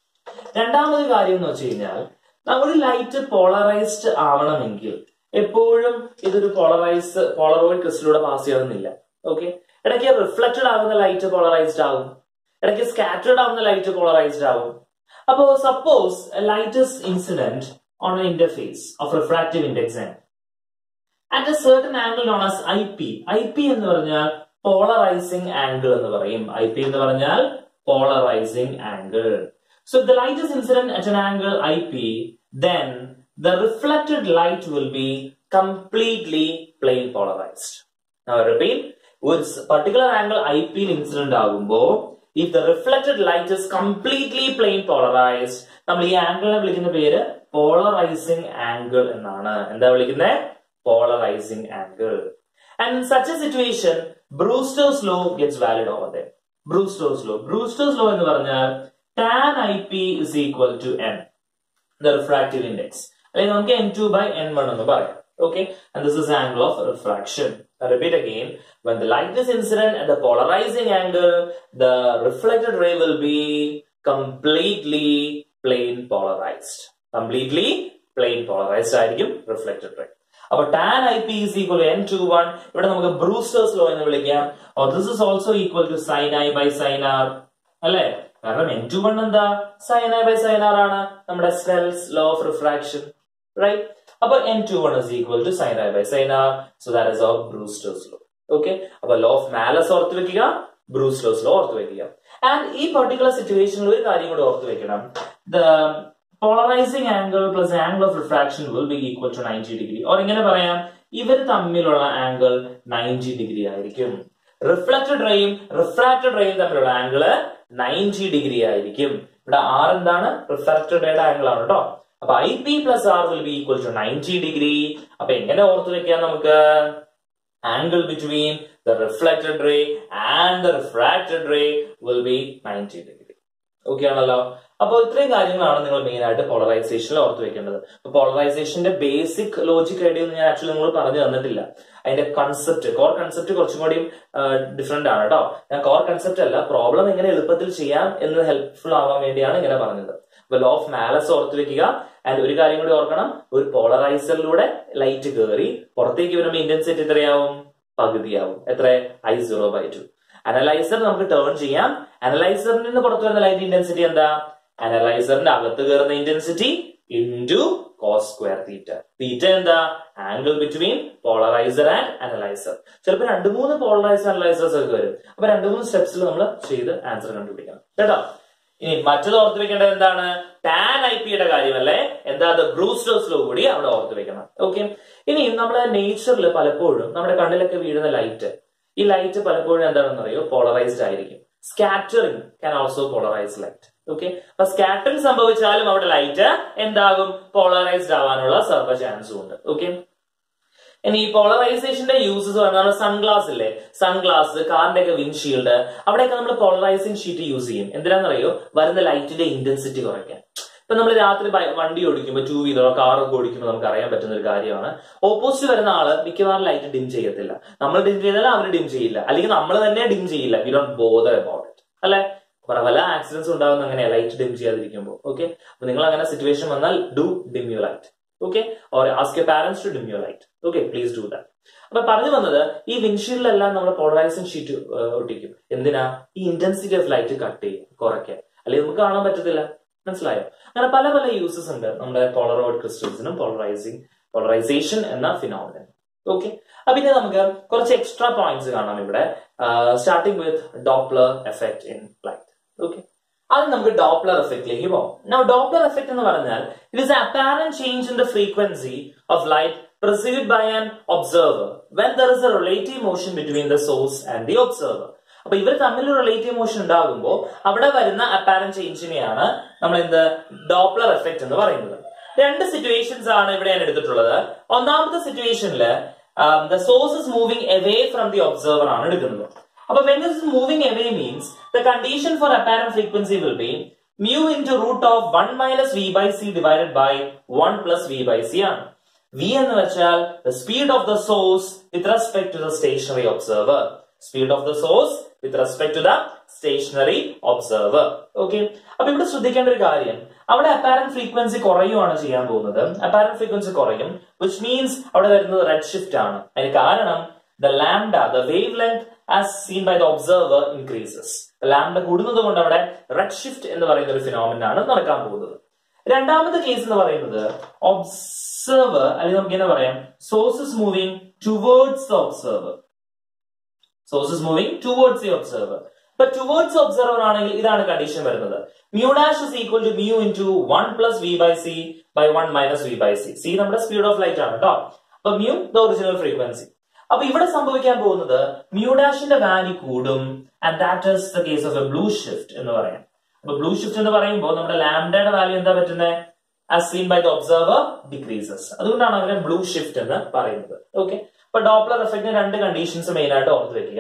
രണ്ടാമത് കാര്യം എന്ന് വെച്ച് കഴിഞ്ഞാൽ, ഒരു ലൈറ്റ് പോളറൈസ്ഡ് ആവണമെങ്കിൽ എപ്പോഴും ഇതൊരു പോളറൈസ് പോളറോയിഡ് ക്രിസ്റ്റലിലൂടെ പാസ് ചെയ്യണമെന്നില്ല. ഓക്കെ, ഇടയ്ക്ക് റിഫ്ലക്റ്റഡ് ആകുന്ന ലൈറ്റ് പോളറൈസ്ഡ് ആവും, ഇടയ്ക്ക് സ്കാറ്റേർഡ് ആവുന്ന ലൈറ്റ് പോളറൈസ്ഡ് ആവും. അപ്പോ suppose light is incident on an interface of refractive index at a certain angle known as I P. I P എന്ന് പറഞ്ഞാൽ പോളറൈസിംഗ് ആംഗിൾ എന്ന് പറയും. ഐ പി എന്ന് പറഞ്ഞാൽ polarizing angle. So the light is incident at an angle I P, then the reflected light will be completely plane polarized. Now I repeat, ഒരു particular angle I P incident ആകുമ്പോൾ if the reflected light is completely plane polarized, നമ്മൾ ഈ ആംഗിളിനെ വിളിക്കുന്ന പേര് polarising angle എന്നാണ്. എന്താ വിളിക്കുന്നത്? Polarizing angle. And in such a situation, Brewster's law gets valid over there. Brewster's law. Brewster's law എന്ന് പറഞ്ഞാൽ tan ip is equal to n, the refractive index. അല്ലെങ്കിൽ നമുക്ക് n two by n one എന്ന് പറയാം. Okay, and this is angle of refraction. I repeat again, when the light is incident at the polarizing angle, the reflected ray will be completely plane polarized. Completely plane polarized ആയിരിക്കും reflected ray. അപ്പോൾ tan ip is equal to n twenty-one. ഇവിടെ നമുക്ക് Brewster's law എന്ന് വിളിക്കാം. Or this is also equal to sin I by sin r. അല്ലേ? കാരണം n twenty-one എന്താ? sin I by sin r ആണ്. നമ്മുടെ Snell's law of refraction. Right? അപ്പോൾ n twenty-one is equal to sin I by sin r. So that is our Brewster's law. Okay? അപ്പോൾ law of Malus ഓർത്ത് വെക്കുക, Brewster's law ഓർത്ത് വെക്കുക. And ഈ particular situation ഒരു കാര്യം കൂടി ഓർത്ത് വെക്കണം. The polarizing angle plus the angle of refraction will be equal to ninety degree. Or ഇങ്ങനെ പറയാം, ഇവർ തമ്മിലുള്ള ആംഗിൾ ninety degree ആയിരിക്കും. റിഫ്ലക്റ്റഡ് റേയും റിഫ്രാക്റ്റഡ് റേയും തമ്മിലുള്ള ആംഗിൾ ninety degree ആയിരിക്കും. ഇവിടെ r എന്താണ്? റിഫ്രാക്റ്റഡ് റേയുടെ ആംഗിൾ ആണ് കേട്ടോ. അപ്പൊ I P plus r will be equal to ninety degree. അപ്പൊ എങ്ങനെ ഓർത്ത് വെക്കാം നമുക്ക്? Angle between the reflected ray and the refracted ray will be ninety degree. Okay ആണല്ലോ? അപ്പോൾ ഇത്രയും കാര്യങ്ങളാണ് നിങ്ങൾ മെയിൻ ആയിട്ട് പോളറൈസേഷനിൽ ഓർത്ത് വെക്കേണ്ടത്. അപ്പൊ പോളറൈസേഷന്റെ ബേസിക് ലോജിക് ഐഡിയ ഒന്നും ഞാൻ ആക്ച്വലി നിങ്ങൾ പറഞ്ഞു തന്നിട്ടില്ല. അതിന്റെ കൺസെപ്റ്റ്, കോർ കൺസെപ്റ്റ് കുറച്ചും കൂടി ഡിഫറെന്റ് ആണ് കേട്ടോ. ഞാൻ കോർ കൺസെപ്റ്റ് അല്ല, പ്രോബ്ലം എങ്ങനെ എളുപ്പത്തിൽ ചെയ്യാം എന്ന് ഹെൽപ്ഫുൾ ആവാൻ വേണ്ടിയാണ് ഇങ്ങനെ പറഞ്ഞത്. അപ്പൊ ലോ ഓഫ് മാലസ് ഓർത്ത് വെക്കുക. ആൻഡ് ഒരു കാര്യം കൂടി ഓർക്കണം, ഒരു പോളറൈസറിലൂടെ ലൈറ്റ് കയറി പുറത്തേക്ക് വരുമ്പോൾ ഇന്റൻസിറ്റി എത്രയാവും? പകുതിയാവും. എത്ര? I zero by two. Analyzer നമുക്ക് ടേൺ ചെയ്യാം. അനലൈസറിൽ നിന്ന് പുറത്തു വരുന്ന ലൈറ്റ് ഇന്റൻസിറ്റി എന്താ? അനലൈസറിന്റെ അകത്ത് കയറുന്ന intensity into cos square theta. Theta എന്താ? Angle between polarizer and analyzer. ചിലപ്പോൾ രണ്ട് മൂന്ന് പോളറൈസർ അനലൈസേഴ്സ് ഒക്കെ വരും. അപ്പൊ രണ്ട് മൂന്ന് സ്റ്റെപ്സിൽ നമ്മൾ ചെയ്ത് ആൻസർ കണ്ടുപിടിക്കണം കേട്ടോ. ഇനി മറ്റത് ഓർത്ത് വെക്കേണ്ടത് എന്താണ്? ടാൻ ഐ പിയുടെ കാര്യമല്ലേ? എന്താ? ബ്രൂസ്റ്റേഴ്സ് ലോ കൂടി അവിടെ ഓർത്ത് വെക്കണം. ഓക്കെ. ഇനി നമ്മുടെ നേച്ചറിൽ പലപ്പോഴും നമ്മുടെ കണ്ണിലൊക്കെ വീഴുന്ന ലൈറ്റ്, ഈ ലൈറ്റ് പലപ്പോഴും എന്താണെന്ന് അറിയോ? പോളറൈസ്ഡ് ആയിരിക്കും. Scattering can also polarize light. Okay. അപ്പൊ സ്കാറ്ററിംഗ് സംഭവിച്ചാലും അവിടെ ലൈറ്റ് എന്താകും? പോളറൈസ്ഡ് ആവാനുള്ള സർവ ചാൻസും ഉണ്ട്. ഓക്കെ. ഇനി ഈ പോളറൈസേഷന്റെ യൂസസ് പറഞ്ഞാൽ സൺഗ്ലാസ് ഇല്ലേ? സൺഗ്ലാസ്, കാറിന്റെ ഒക്കെ വിൻഷീൽഡ്, അവിടെയൊക്കെ നമ്മൾ പോളറൈസിംഗ് ഷീറ്റ് യൂസ് ചെയ്യും. എന്തിനാണെന്നറിയോ? വരുന്ന ലൈറ്റിന്റെ ഇന്റൻസിറ്റി കുറയ്ക്കാൻ. ഇപ്പൊ നമ്മൾ രാത്രി വണ്ടി ഓടിക്കുമ്പോൾ, ടൂ വീലറോ കാറൊക്കെ ഓടിക്കുമ്പോൾ നമുക്ക് അറിയാൻ പറ്റുന്ന ഒരു കാര്യമാണ്, ഓപ്പോസിറ്റ് വരുന്ന ആള് മിക്കവാറും ലൈറ്റ് ഡിം ചെയ്യത്തില്ല. നമ്മൾ ഡിം ചെയ്താലും അവർ ഡിം ചെയ്യില്ല, അല്ലെങ്കിൽ നമ്മൾ തന്നെ ഡിം ചെയ്യില്ല. We don't bother about it അല്ലെ? പല ആക്സിഡൻസ് ഉണ്ടാകുന്ന അങ്ങനെയാ, ലൈറ്റ് ഡിം ചെയ്യാതിരിക്കുമ്പോൾ. ഓക്കെ. അപ്പൊ നിങ്ങൾ അങ്ങനെ സിറ്റുവേഷൻ വന്നാൽ do dim you light. Okay. Or ask your parents to dim your light. Okay, please do that. അപ്പൊ പറഞ്ഞു വന്നത്, ഈ വിൻഷീൽഡിലെല്ലാം നമ്മൾ പോളറൈസിംഗ് ഷീറ്റ് ഒട്ടിക്കും. എന്തിനാ? ഈ ഇന്റൻസിറ്റി ഓഫ് ലൈറ്റ് കട്ട് ചെയ്യും, കുറയ്ക്കാൻ. അല്ലെങ്കിൽ നമുക്ക് കാണാൻ പറ്റത്തില്ല. മനസ്സിലായോ? അങ്ങനെ പല പല യൂസസ് ഉണ്ട് നമ്മുടെ പോളറോയിഡ് ക്രിസ്റ്റൽസിനും പോളറൈസിംഗ് പോളറൈസേഷൻ എന്ന ഫിനോമിനൻ. ഓക്കെ. അപ്പൊ പിന്നെ നമുക്ക് കുറച്ച് എക്സ്ട്രാ പോയിന്റ്സ് കാണാം ഇവിടെ, starting with Doppler effect in light. Okay. അത് നമുക്ക് ഡോപ്ലർ എഫക്റ്റിലേക്ക് പോകാം. Now ഡോപ്ലർ എഫക്ട് എന്ന് പറഞ്ഞാൽ it is apparent change in the frequency of light perceived by an observer when there is a relative motion between the source and the observer. അപ്പൊ ഇവർ തമ്മിൽ ഒരു relative motion ഉണ്ടാകുമ്പോൾ അവിടെ വരുന്ന അപ്പാരന്റ് ചേഞ്ചിനെയാണ് നമ്മൾ എന്ത് ഡോപ്ലർ എഫക്ട് എന്ന് പറയുന്നത്. രണ്ട് സിറ്റുവേഷൻസ് ആണ് ഇവിടെ ഞാൻ എടുത്തിട്ടുള്ളത്. ഒന്നാമത്തെ സിറ്റുവേഷനില് the source is moving away from the observer ആണ് എടുക്കുന്നത്. അപ്പൊ when this is moving away means the condition for apparent frequency will be mu into root of one minus v by c divided by one plus v by c ആണ്. V എന്ന് വെച്ചാൽ the speed of the source with respect to the stationary observer. Speed of the source with respect to the stationary observer. Okay. അപ്പൊ ഇവിടെ ശ്രദ്ധിക്കേണ്ട ഒരു കാര്യം, അവിടെ apparent frequency കുറയുകയാണ് ചെയ്യാൻ പോകുന്നത്. apparent frequency കുറയും, which means അവിടെ വരുന്നത് red shift ആണ്. അതിന് കാരണം the lambda, the wavelength as seen by the observer increases. Lambda കൂടുന്നത് കൊണ്ട് അവിടെ red shift എന്ന് പറയുന്ന ഒരു ഫിനോമിനൻ ആണ് നടക്കാൻ പോകുന്നത്. രണ്ടാമത്തെ കേസ് എന്ന് പറയുന്നത് ഒബ്സർവർ, അല്ലെങ്കിൽ നമുക്ക് എന്താ പറയാം, source is moving towards the observer. Source is moving towards the observer. ഇപ്പൊ ടുവേർഡ്സ് ഒബ്സർവർ ആണെങ്കിൽ ഇതാണ് കണ്ടീഷൻ വരുന്നത്. mu dash is equal to mu into one plus v by c by one minus v by c. c നമ്മുടെ speed of light ആണ് കേട്ടോ. അപ്പൊ mu the original frequency. അപ്പൊ ഇവിടെ സംഭവിക്കാൻ പോകുന്നത് mu ഡാഷിന്റെ വാല്യൂ കൂടും, and that is the case of a blue shift എന്ന് പറയാം. അപ്പൊ ബ്ലൂ ഷിഫ്റ്റ് എന്ന് പറയുമ്പോൾ നമ്മുടെ ലാംഡയുടെ വാല്യൂ എന്താ പറ്റുന്നത്? as seen by the observer decreases. അതുകൊണ്ടാണ് അവരെ ബ്ലൂ ഷിഫ്റ്റ് എന്ന് പറയുന്നത്. ഓക്കെ. അപ്പൊ ഡോപ്ലർ എഫക്റ്റിന് രണ്ട് കണ്ടീഷൻസ് മെയിൻ ആയിട്ട് ഓർത്ത് വെക്കുക.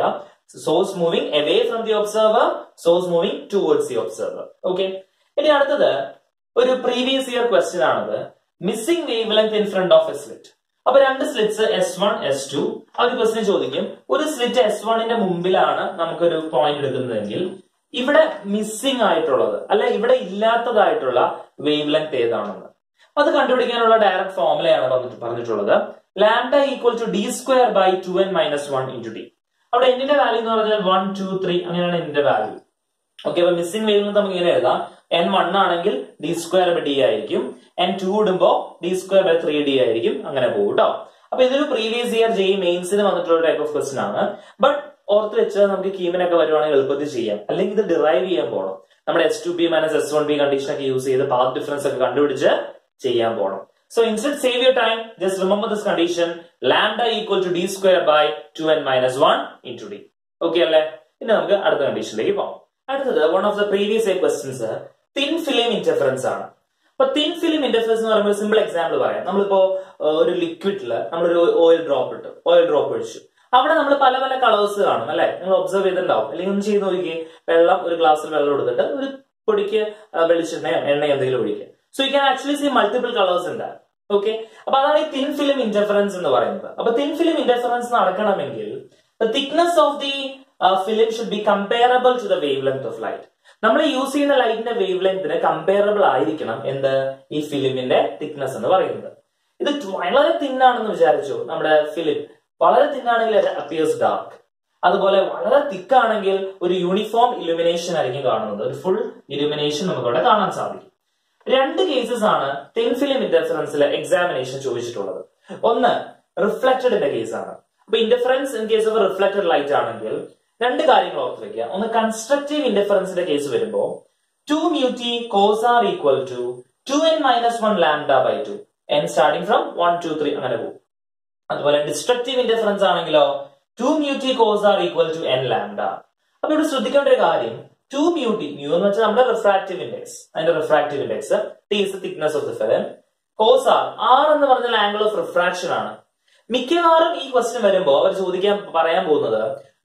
source moving away from the observer, source moving towards the observer. Okay. ഇനി അടുത്തത് ഒരു പ്രീവിയസ് ഇയർ ക്വസ്റ്റ്യൻ ആണത്. Missing wave length in front of a slit. അപ്പൊ രണ്ട് slits S one S two. ആ ഒരു ക്വസ്റ്റ്യൻ ചോദിക്കും, ഒരു സ്ലിറ്റ് എസ് വണ്ണിന്റെ മുമ്പിലാണ് നമുക്കൊരു പോയിന്റ് എടുക്കുന്നതെങ്കിൽ ഇവിടെ മിസ്സിംഗ് ആയിട്ടുള്ളത് അല്ല ഇവിടെ ഇല്ലാത്തതായിട്ടുള്ള വേവ് ലെങ്ത് ഏതാണെന്ന് അത് കണ്ടുപിടിക്കാനുള്ള ഡയറക്റ്റ് ഫോർമുലയാണ് പറഞ്ഞിട്ടുള്ളത്. Lambda equal to d square by two n minus one into d. അവിടെ എന്നിന്റെ വാല്യൂ എന്ന് പറഞ്ഞാൽ വൺ ടു ത്രീ അങ്ങനെയാണ് എന്നിന്റെ വാല്യൂ. ഓക്കെ, അപ്പൊ മിസ്സിംഗ് വേവ് ലെങ്ത് നമുക്ക് ഇങ്ങനെ എഴുതാം. എൻ വൺ ആണെങ്കിൽ ഡി സ്ക്വയർ ബൈ ഡി ആയിരിക്കും, എൻ ടു ഇടുമ്പോ d square by three d ആയിരിക്കും, അങ്ങനെ പോകും കേട്ടോ. അപ്പൊ ഇതൊരു പ്രീവിയസ് ഇയർ ജെഇ മെയിൻസിന് വന്നിട്ടുള്ള ടൈപ്പ് ഓഫ് ക്വസ്റ്റൻ ആണ്. ബട്ട് ഓർത്ത് വെച്ചാൽ നമുക്ക് കീമിനൊക്കെ വരുവാണെങ്കിൽ എളുപ്പത്തിൽ ചെയ്യാം. അല്ലെങ്കിൽ ഇത് ഡിറൈവ് ചെയ്യാൻ പോകണം. നമ്മുടെ S two B minus S one B condition ഒക്കെ യൂസ് ചെയ്ത് പാത്ത് ഡിഫറൻസ് ഒക്കെ കണ്ടുപിടിച്ച് ചെയ്യാൻ പോകണം. So instead save your time, just remember this condition, lambda equal to d square by two n minus one into d. Okay അല്ലേ? ഇനി നമുക്ക് അടുത്ത കണ്ടീഷനിലേക്ക് പോകാം. അടുത്തത് one of the previous questions thin film interference ആണ്. അപ്പൊ തിൻ ഫിലിം ഇന്റർഫറൻസ് എന്ന് പറയുമ്പോൾ സിമ്പിൾ എക്സാമ്പിൾ പറയാം. നമ്മളിപ്പോ ഒരു ലിക്വിഡില് നമ്മളൊരു ഓയിൽ ഡ്രോപ്പ് ഇട്ടു, ഓയിൽ ഡ്രോപ്പ് ഒഴിച്ചു. അവിടെ നമ്മൾ പല പല കളേഴ്സ് കാണും അല്ലെ? നിങ്ങൾ ഒബ്സർവ് ചെയ്തിട്ടുണ്ടാവും. അല്ലെങ്കിൽ ഒന്ന് ചെയ്ത് നോക്കിയേ, വെള്ളം ഒരു ഗ്ലാസ്സിൽ വെള്ളം എടുത്തിട്ട് ഒരു പൊടിക്ക് വെളിച്ചെണ്ണയോ എണ്ണയോ എന്തെങ്കിലും ഒഴിക്കുക. So you can actually see multiple colors in that. Okay. അപ്പൊ അതാണ് ഈ തിൻ ഫിലിം ഇന്റർഫറൻസ് എന്ന് പറയുന്നത്. അപ്പൊ തിൻ ഫിലിം ഇന്റർഫറൻസ് നടക്കണമെങ്കിൽ the thickness of the uh, film should be comparable to the wavelength of light. നമ്മൾ യൂസ് ചെയ്യുന്ന ലൈറ്റിന്റെ വേവ് ലെങ്തിന് കമ്പയറബിൾ ആയിരിക്കണം എന്ത് ഈ ഫിലിമിന്റെ തിക്നെസ് എന്ന് പറയുന്നത്. ഇത് വളരെ തിന്നാണെന്ന് വിചാരിച്ചു, നമ്മുടെ ഫിലിം വളരെ തിന്നാണെങ്കിൽ അപ്പിയേഴ്സ് ഡാർക്ക്. അതുപോലെ വളരെ തിക്കാണെങ്കിൽ ഒരു യൂണിഫോം ഇലുമിനേഷൻ ആയിരിക്കും കാണുന്നത്, ഒരു ഫുൾ ഇലുമിനേഷൻ നമുക്ക് അവിടെ കാണാൻ സാധിക്കും. രണ്ട് കേസസ് ആണ് തിൻ ഫിലിം ഇന്റർഫറൻസിലെ എക്സാമിനേഷൻ ചോദിച്ചിട്ടുള്ളത്. ഒന്ന് റിഫ്ലക്റ്റഡിന്റെ കേസാണ്. അപ്പൊ interference in case of reflected light ആണെങ്കിൽ രണ്ട് കാര്യങ്ങൾ ഓർത്ത് വെക്കുക. ഒന്ന് കൺസ്ട്രക്റ്റീവ് ഇന്റർഫറൻസിന്റെ കേസ് വരുമ്പോൾ two mu t cos r equal to two n minus one lambda by two, n starting from one two three അങ്ങനെ പോകും. അതുപോലെ ഡിസ്ട്രക്റ്റീവ് ഇന്റർഫറൻസ് ആണെങ്കിലോ two mu t cos r equal to N lambda. അപ്പൊ ഇവിടെ ശ്രദ്ധിക്കേണ്ട ഒരു കാര്യം, ടു മ്യൂ ടി, മ്യൂ എന്ന് വെച്ചാൽ നമ്മുടെ റിഫ്രാക്റ്റീവ് ഇൻഡെക്സ്, അതിന്റെ refractive index, t is the thickness of the film, cos r, r എന്ന് പറഞ്ഞാൽ ആംഗിൾ ഓഫ് റിഫ്രാക്ഷൻ ആണ്. മിക്കവാറും ഈ ക്വസ്റ്റ്യൻ വരുമ്പോ അവർ ചോദിക്കാൻ പറയാൻ പോകുന്നത്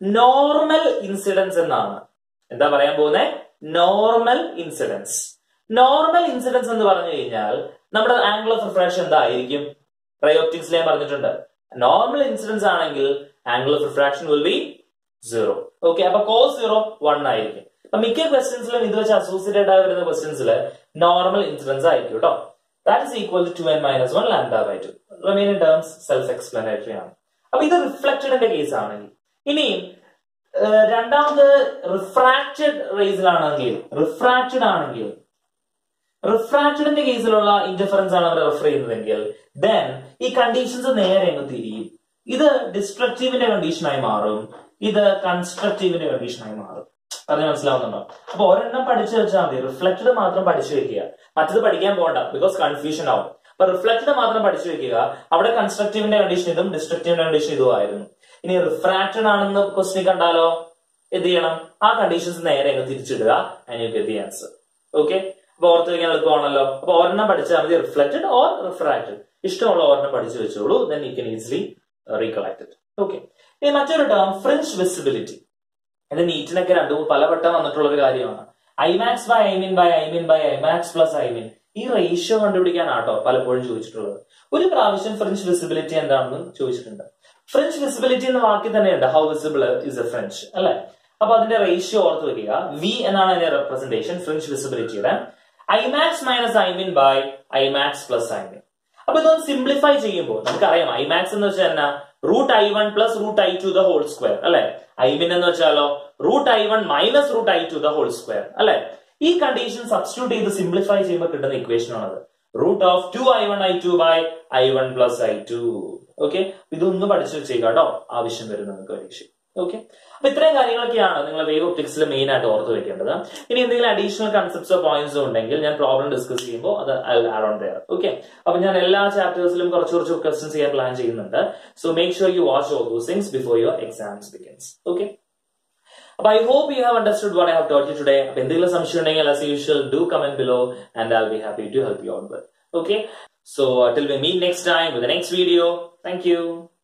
നോർമൽ ഇൻസിഡൻസ് എന്നാണ്. എന്താ പറയാൻ പോകുന്നത്? Normal incidents. നോർമൽ ഇൻസിഡൻസ് എന്ന് പറഞ്ഞു കഴിഞ്ഞാൽ നമ്മുടെ ആംഗിൾ ഓഫ് റിഫ്രാക്ഷൻ എന്തായിരിക്കും? റേ ഒപ്റ്റിക്സിൽ ഞാൻ പറഞ്ഞിട്ടുണ്ട്, നോർമൽ ഇൻസിഡൻസ് ആണെങ്കിൽ angle of refraction will be zero. Okay, അപ്പൊ കോസ് സീറോ വൺ ആയിരിക്കും. അപ്പൊ മിക്ക ക്വസ്റ്റ്യൻസിലും ഇത് വെച്ച് അസോസിയേറ്റഡ് ആയി വരുന്ന ക്വസ്റ്റ്യൻസിൽ നോർമൽ ഇൻസിഡൻസ് ആയിരിക്കും കേട്ടോ. That is equal to two n minus one lambda by two. Remaining terms self explanatory ആണ്. അപ്പൊ ഇത് റിഫ്ലക്റ്റഡിന്റെ കേസ് ആണെങ്കിൽ, ഇനി രണ്ടാമത് റിഫ്രാക്റ്റഡ് റേസിലാണെങ്കിൽ, റിഫ്രാക്റ്റഡ് ആണെങ്കിൽ റിഫ്രാക്റ്റഡിന്റെ കേസിലുള്ള ഇന്റർഫറൻസ് ആണ് അവർ റെഫർ ചെയ്യുന്നതെങ്കിൽ ദെൻ ഈ കണ്ടീഷൻസ് നേരെ അങ്ങ് തിരിയും. ഇത് ഡിസ്ട്രക്റ്റീവിന്റെ കണ്ടീഷനായി മാറും, ഇത് കൺസ്ട്രക്റ്റീവിന്റെ കണ്ടീഷനായി മാറും. പറഞ്ഞ് മനസ്സിലാവുന്നുണ്ടോ? അപ്പൊ ഒരെണ്ണം പഠിച്ചു വെച്ചാൽ മതി. റിഫ്ലക്റ്റഡ് മാത്രം പഠിച്ചു വെക്കുക, മറ്റത് പഠിക്കാൻ പോകണ്ട, ബിക്കോസ് കൺഫ്യൂഷൻ ആവും. അപ്പൊ റിഫ്ലക്റ്റഡ് മാത്രം പഠിച്ചു വെക്കുക. അവിടെ കൺസ്ട്രക്റ്റീവിന്റെ കണ്ടീഷൻ ഇതും ഡിസ്ട്രക്റ്റീവിന്റെ കണ്ടീഷൻ ഇതും ആയിരുന്നു. ഇനി റിഫ്രാക്റ്റഡ് ആണെന്ന് ക്വസ്റ്റ്യൻ കണ്ടാലോ എന്ത് ചെയ്യണം? ആ കണ്ടീഷൻസ് നേരെ അങ്ങ് തിരിച്ചിടുക, and you get the answer. Okay, അപ്പൊ ഓർത്ത് വെക്കാൻ എളുപ്പമാണല്ലോ. അപ്പൊ ഒരെണ്ണം പഠിച്ചാൽ മതി, റിഫ്ലക്റ്റഡ് ഓർ റിഫ്രാക്റ്റഡ്. ഇഷ്ടമുള്ള ഒരെണ്ണം പഠിച്ചു വെച്ചോളൂ, then you can easily recollect it. Okay, ഇനി മറ്റൊരു ടേം ഫ്രിഞ്ച് വിസിബിലിറ്റി. ഇത് നീറ്റിനൊക്കെ രണ്ടു പലവട്ടം വന്നിട്ടുള്ള ഒരു കാര്യമാണ്. I max by I min by I min by I max plus I min, ഈ റേഷ്യോ കണ്ടുപിടിക്കാനാട്ടോ പലപ്പോഴും ചോദിച്ചിട്ടുള്ളത്. ഒരു പ്രാവശ്യം ഫ്രിഞ്ച് വിസിബിലിറ്റി എന്താണെന്ന് ചോദിച്ചിട്ടുണ്ട്. ഫ്രിഞ്ച് വിസിബിലിറ്റി എന്ന വാക്കിൽ തന്നെയുണ്ട് how visible is a fringe അല്ലെ? അപ്പൊ അതിന്റെ റേഷ്യോ ഓർത്ത് വെക്കുക. വി എന്നാണ് അതിന്റെ റെപ്രസെന്റേഷൻ ഫ്രിഞ്ച് വിസിബിലിറ്റിയുടെ. I max minus I min by I max plus I min. അപ്പൊ ഇതൊന്ന് സിംപ്ലിഫൈ ചെയ്യുമ്പോൾ നമുക്കറിയാം ഐമാക്സ് എന്ന് വെച്ചാൽ എന്നാ? Root I one plus root I two the whole square അല്ലെ? ഐമിൻ എന്ന് വെച്ചാലോ root I one minus root I two the whole square അല്ലെ? ഈ കണ്ടീഷൻ സബ്സ്റ്റിറ്റ്യൂട്ട് ചെയ്ത് സിംപ്ലിഫൈ ചെയ്യുമ്പോൾ കിട്ടുന്ന ഇക്വേഷൻ ആണത്. Root of two I one I two by I one plus I two. Okay, ഇതൊന്നും പഠിച്ചു വെച്ചേക്കാം കേട്ടോ, ആവശ്യം വരും നിങ്ങൾക്ക് പരീക്ഷ. ഓക്കെ, അപ്പൊ ഇത്രയും കാര്യങ്ങളൊക്കെയാണ് നിങ്ങൾ വേവ് ഒപ്റ്റിക്സിൽ മെയിൻ ആയിട്ട് ഓർത്ത് വെക്കേണ്ടത്. ഇനി എന്തെങ്കിലും അഡീഷണൽ കൺസെപ്റ്റ്സോ പോയിന്റ്സോ ഉണ്ടെങ്കിൽ ഞാൻ പ്രോബ്ലം ഡിസ്കസ് ചെയ്യുമ്പോൾ അത് ആഡ് ഓൺ ദെയർ. ഓക്കെ, അപ്പൊ ഞാൻ എല്ലാ ചാപ്റ്റേഴ്സിലും കുറച്ച് കുറച്ച് ക്വസ്റ്റ്യൻസ് ചെയ്യാൻ പ്ലാൻ ചെയ്യുന്നുണ്ട്. So make sure you watch all those things before your exams begins. Okay, അപ്പൊ I hope you have understood what I have taught you today. അപ്പൊ എന്തെങ്കിലും സംശയം ഉണ്ടെങ്കിൽ as usual do comment below and I will be happy to help you out with. Okay, so uh, till we meet next time with the next video. Thank you.